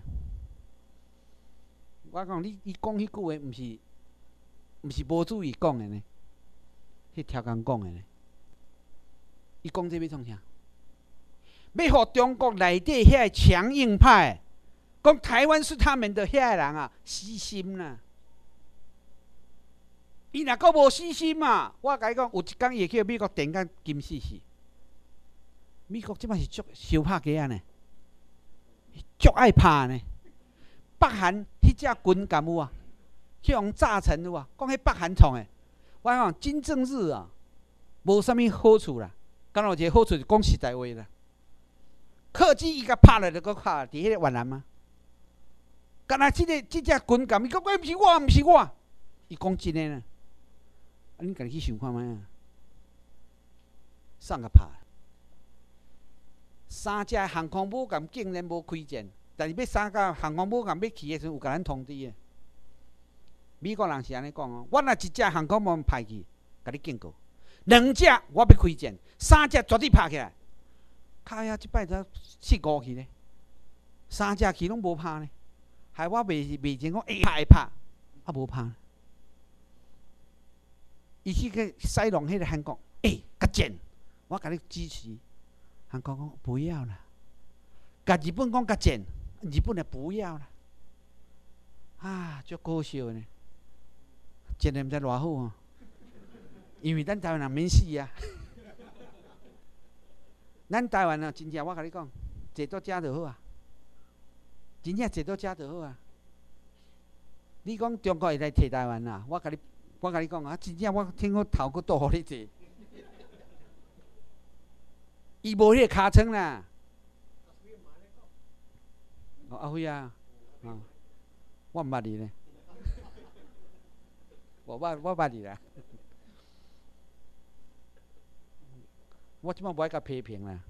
我讲伊讲迄句话，毋是无注意讲的呢，迄超工讲的呢。伊讲这要创啥？要互中国内底遐个强硬派，讲台湾是他们的遐个人啊，死心啦！伊若阁无死心嘛，我甲你讲，有一天伊会去美国电到金死死。美国即摆是足伤拍鸡啊呢，足爱拍呢。北韩迄只军舰有啊，去用炸沉有啊，讲迄北韩创的。我讲金正日啊，无啥物好处啦，敢若有一个好处，就讲实在话啦。客机伊甲拍了，就搁拍伫迄个越南吗？敢若即只军舰，伊讲喂，毋是我，毋是我，伊讲真诶呢。啊，你家己去想看觅啊，送甲拍，3只航空母舰竟然无开战，但是要3架航空母舰要去诶时阵，有甲咱通知诶。美国人是安尼讲哦，我若一只航空母舰派去，甲你警告；2只我要开战，3只绝对拍起来。卡呀，即摆才4、5去呢，3只去拢无拍呢，害我袂前讲会拍，啊无拍。伊去西龙迄个韩国，甲战，我甲你支持。韩国讲不要啦，甲日本讲甲战，日本也不要啦。啊，足可笑呢，战得毋知偌好哦，因为咱台湾人免死啊。咱台湾啊，真正我甲你讲，坐到遮就好啊，真正坐到遮就好啊。你讲中国会来摕台湾啊？我甲你讲啊，真正我听讲头壳倒互你坐，伊无迄个尻川啦。哦，阿辉啊，我毋捌你呢，我捌你啦。我即摆无爱甲批评啦，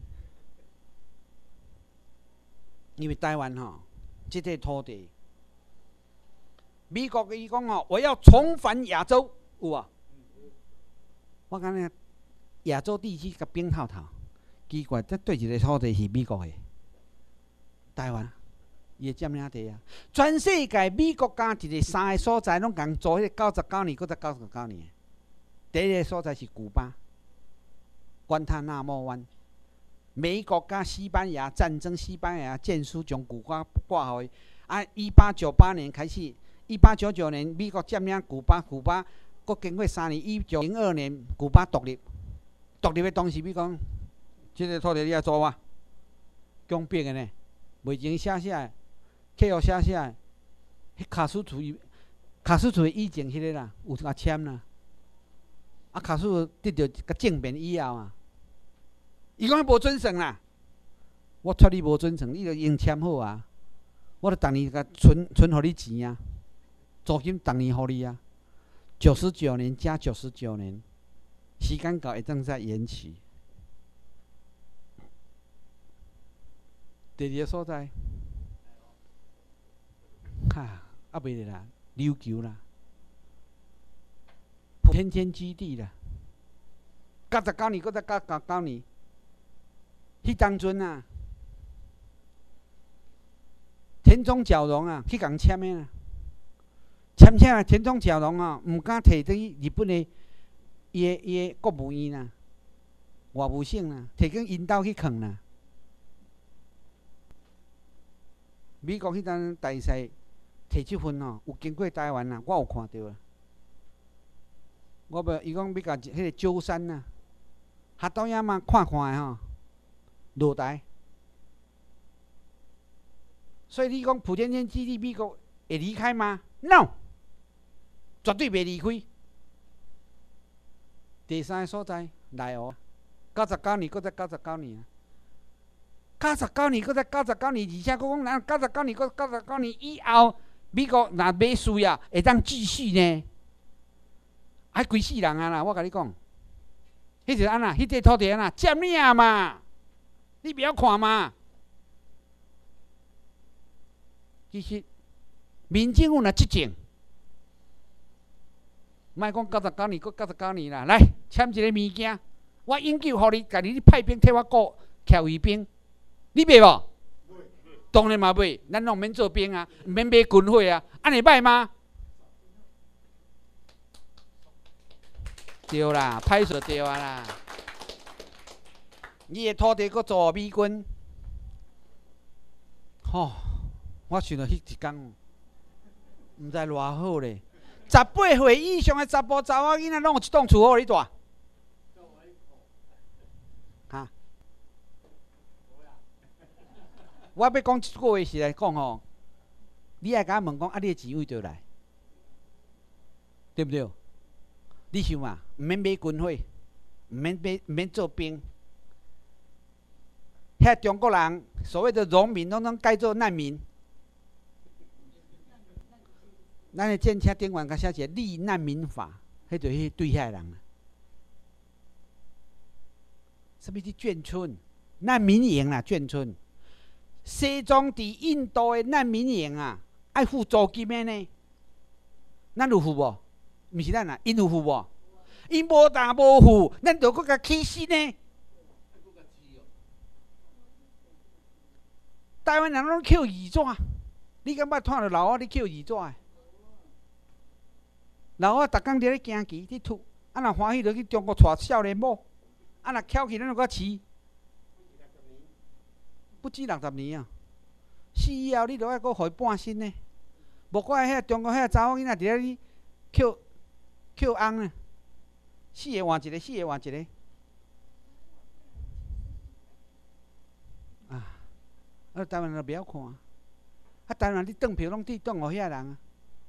因为台湾吼，即块土地，美国伊讲吼，我要重返亚洲，有啊。我讲呢，亚洲地区甲冰透透，奇怪，这对一个土地是美国的，台湾伊会占领地啊。全世界美国加一个3个所在，拢共做迄个99年，搁再99年。第一个所在是古巴。关塔那摩湾，美国甲西班牙战争，西班牙舰输将古巴挂互伊。啊，1898年开始，1899年美国占领古巴，古巴搁经过3年，1902年古巴独立。独立的当时，美国即个土地你爱做哇，强逼的呢，袂前写的，契约写的，迄卡苏楚以前迄个啦，有甲签啦。啊，卡苏得到甲政变以后啊，伊讲无准绳啦，我撮你无准绳，你著用签好啊，我著逐年甲存互你钱啊，租金逐年互你啊，99年加99年，时间到会当再延期。第二个所在，袂咧啦，琉球啦。天天基地啦，99年，搁再99年，迄当阵啊，田中角荣啊去共签的啦，签啊，田中角荣啊，毋敢摕去日本的伊个国务院啦，外务省啦，摕去因兜去囥啦。 美国迄阵大赛摕积分哦，有经过台湾啊，我有看到啊。我要伊讲要甲迄个鸠山啊，哈岛亚嘛看看的吼，落台。所以你讲普天间基地美国会离开吗 ？No， 绝对袂离开。第三个所在来哦，99年，搁再99年啊，99年，搁再99年，而且佫讲咱99年，搁99年以后，美国若买需要，会当继续呢。还规世人啊啦，我甲你讲，迄就安那，迄块土地安那占领嘛，你不要看嘛。其实民政府若执政，莫讲99年，搁99年啦，来签一个物件，我永久互你，家己你派兵替我顾徛卫兵，你袂无？当然嘛袂，咱拢免做兵啊，毋免买军火啊，安尼歹吗？对啦，歹势对啊啦。你的土地搁租美军，吼，我想到迄一天，毋知偌好咧。18岁以上的查甫查某囡仔，拢有一栋厝互你住。哈？我要讲一句话是来讲吼，你爱甲我问讲，啊，你的钱位倒来，对不对？你想嘛，毋免买军火，毋免做兵。遐中国人所谓的农民，拢改做难民。咱的建车顶管甲写一个立难民法，迄就是对遐人啊。什么是眷村？难民营啦，眷村。西藏伫印度的难民营啊，爱付租金的呢。咱有付无？毋是咱啊，因有付无？因无当无付，咱就搁甲起死呢。台湾人拢捡二纸，你敢捌看到老外咧捡二纸的？老外逐工伫咧行棋，伫厝，啊若欢喜就去中国娶少年某，啊若翘起咱就搁饲。不止60年啊！死以后你就爱搁互伊半身呢。无怪遐中国遐查某囡仔伫咧捡翁呢，4个换一个，4个换一个。啊，台湾人不要看啊！台湾你转票拢转互遐人啊！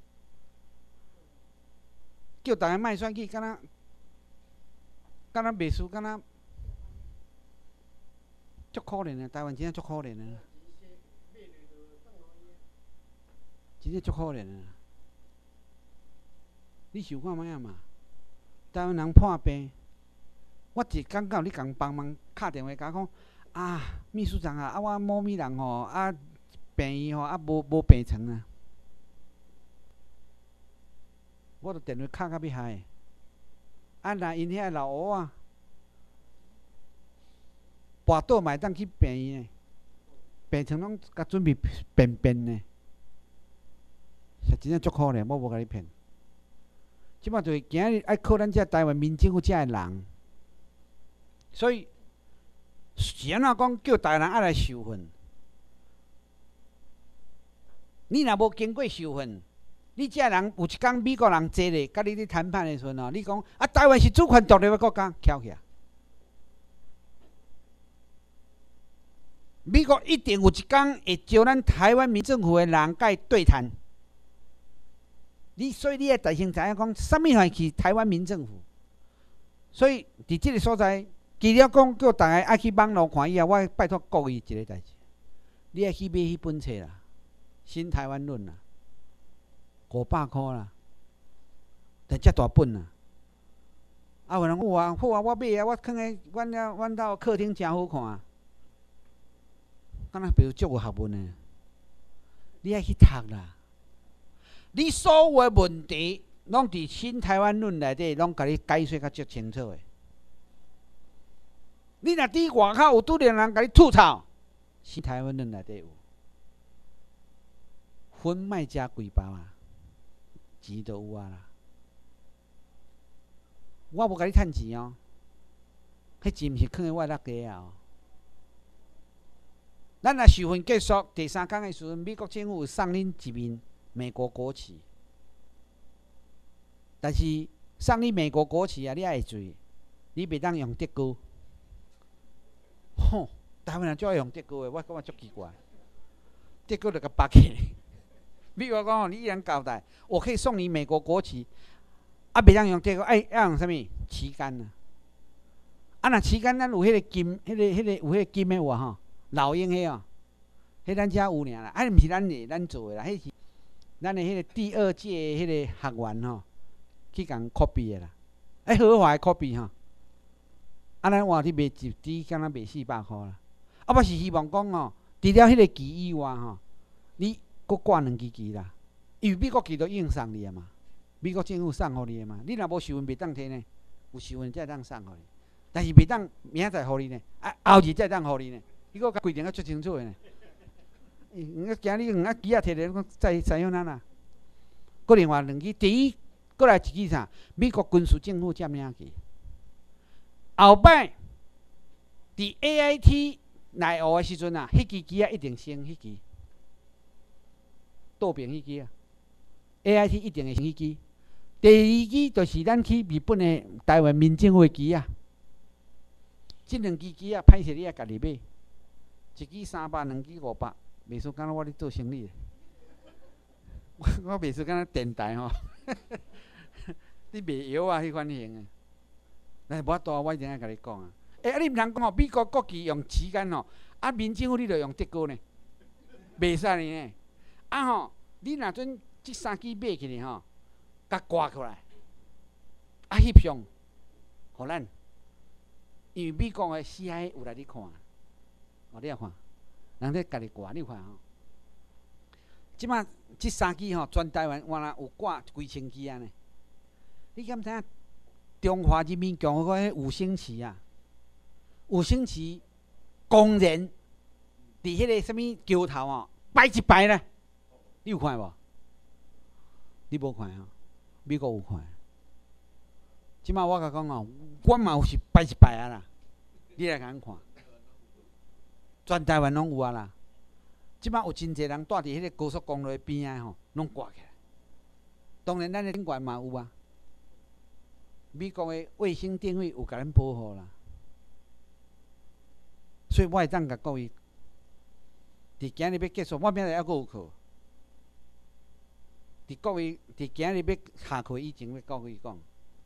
叫大家莫选举，敢若袂输，敢若足可怜的。台湾真正足可怜的，真正足可怜的。你想看卖啊嘛？台湾人破病，我一感觉你共帮忙敲电话甲我讲啊，秘书长啊，我某咪人吼啊病伊吼无病床啊，我著电话敲到要害。啊，若因遐老乌啊，跋倒嘛会当去病院呢，病床拢甲准备便呢，是真正足可怜，我无甲你骗。即摆就是今日爱靠咱遮台湾民政府遮的人，所以是安怎讲叫台湾人爱来受训？你若无经过受训，你遮人有一天美国人坐咧，甲你咧谈判的时阵哦，你讲啊，台湾是主权独立的国家，翘起来。美国一定有一天会招咱台湾民政府的人甲伊对谈。所以你要大声知影讲，啥物会去台湾民政府？所以伫即个所在，除了讲叫大家爱去网络看以外，我拜托各位一个代志，你爱去买迄本册啦，《新台湾论》啦，500块啦，但遮大本啦。啊，有人有啊，好啊，我买啊，我放在阮兜客厅真好看啊。敢若比如足有学问的，你爱去读啦。你所有的问题，拢伫《新台湾论》内底，拢甲你解说较足清楚的。你若伫外口有拄着人甲你吐槽，《新台湾论》内底有。粉莫食规包啊，钱就有啊啦。我无甲你趁钱哦，迄钱毋是囥喺我落底啊哦。 咱若授训结束第3天的时阵，美国政府有送恁一面美国国旗，但是送你美国国旗啊，你爱会注意，你袂当用德国。吼，台湾人就爱用德国的，我感觉足奇怪。德国就甲拔起。美国讲吼，你依然交代，我可以送你美国国旗，啊，袂当用德国，爱用啥物旗杆啊？啊，若旗杆咱有迄个金，有迄个金的话吼，老鹰迄哦，迄咱遮有尔啦，啊，毋是咱做的啦，迄是咱的迄个第2届迄个学员吼，去共 copy 的啦，豪华的 copy 吼，啊，咱换去卖一支，敢若卖400块啦。啊，我是希望讲吼，除了迄个旗以外吼，你搁挂2支旗啦，因为美国旗都已经送你啊嘛，美国政府送互你的嘛，你若无授训袂当摕呢，有授训才会当送互你，但是袂当明仔载互你呢，啊，后日才当互你呢，伊搁甲规定啊足清楚的呢。今日2支旗啊摕来，讲再使用咱啦。搁另外2支，第一，搁来一支啥？美国军事政府占领旗。后摆，伫 AIT 内学的时阵啊，迄支旗啊一定升迄支。倒边迄支啊 ，AIT 一定会升迄支。第2支就是咱去日本的台湾民政府的旗啊。即2支旗啊，歹势你也家己买，一支300，2支500，袂输敢若我咧做生意的。我袂输敢若电台吼，你卖药啊迄款型的。但是无法度，我一定爱甲你讲啊。啊，你毋通讲吼，美国国旗用旗杆吼，啊，民政府你着用德国呢，袂使呢。啊吼，你若准即3支买起来吼，甲挂过来，啊翕相，互咱，因为美国的 CIA 有来你看，你也看，人咧家己挂，你看吼。即摆即3支吼，全台湾原来有挂几千支安尼。你敢知影？中华人民共和国迄5星旗啊，5星旗公然伫迄个什物桥头哦摆一排咧，你有看无？你无看吼？美国有看。即摆我甲讲哦，我嘛有是摆一排啊啦，你来共看。全台湾拢有啊啦。即摆有真侪人住伫迄个高速公路边仔吼，拢挂起来。当然，咱的警官嘛有啊。美国的卫星定位有甲咱保护啦，所以我会当甲各位，伫今日要结束，我明仔还阁有课。伫各位，伫今日要下课以前，要各位讲，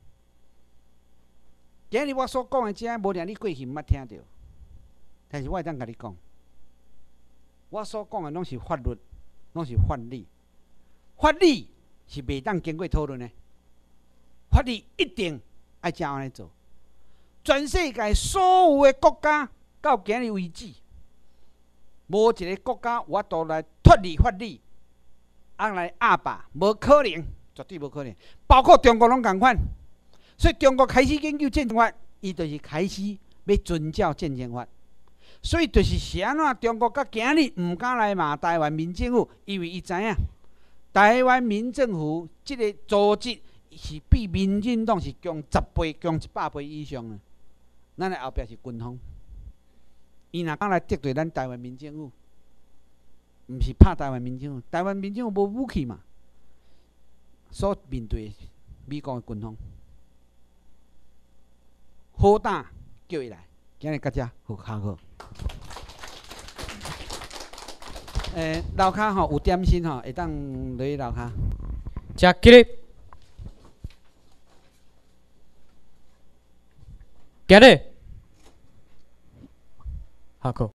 今日我所讲的遮，无定你过去毋捌听到，但是我会当甲你讲，我所讲的拢是法律，拢是法理，法理是袂当经过讨论的。法律一定爱这样来做。全世界所有的国家到今日为止，无一个国家有法度来脱离法律，来压霸，无可能，绝对无可能。包括中国拢共款。所以中国开始研究战争法，伊就是开始要遵照战争法。所以就是是安怎？中国到今日毋敢来骂台湾民政府，因为伊知影台湾民政府即个组织。是比民进党是强10倍、强100倍以上的。咱的后壁是军方，伊若敢来得罪咱台湾民政府，毋是拍台湾民政府，台湾民政府无武器嘛，所面对的美国的军方，好胆叫伊来，今日到遮好下课。楼骹吼有点心吼，会当落去楼骹。 食起哩。今日下课。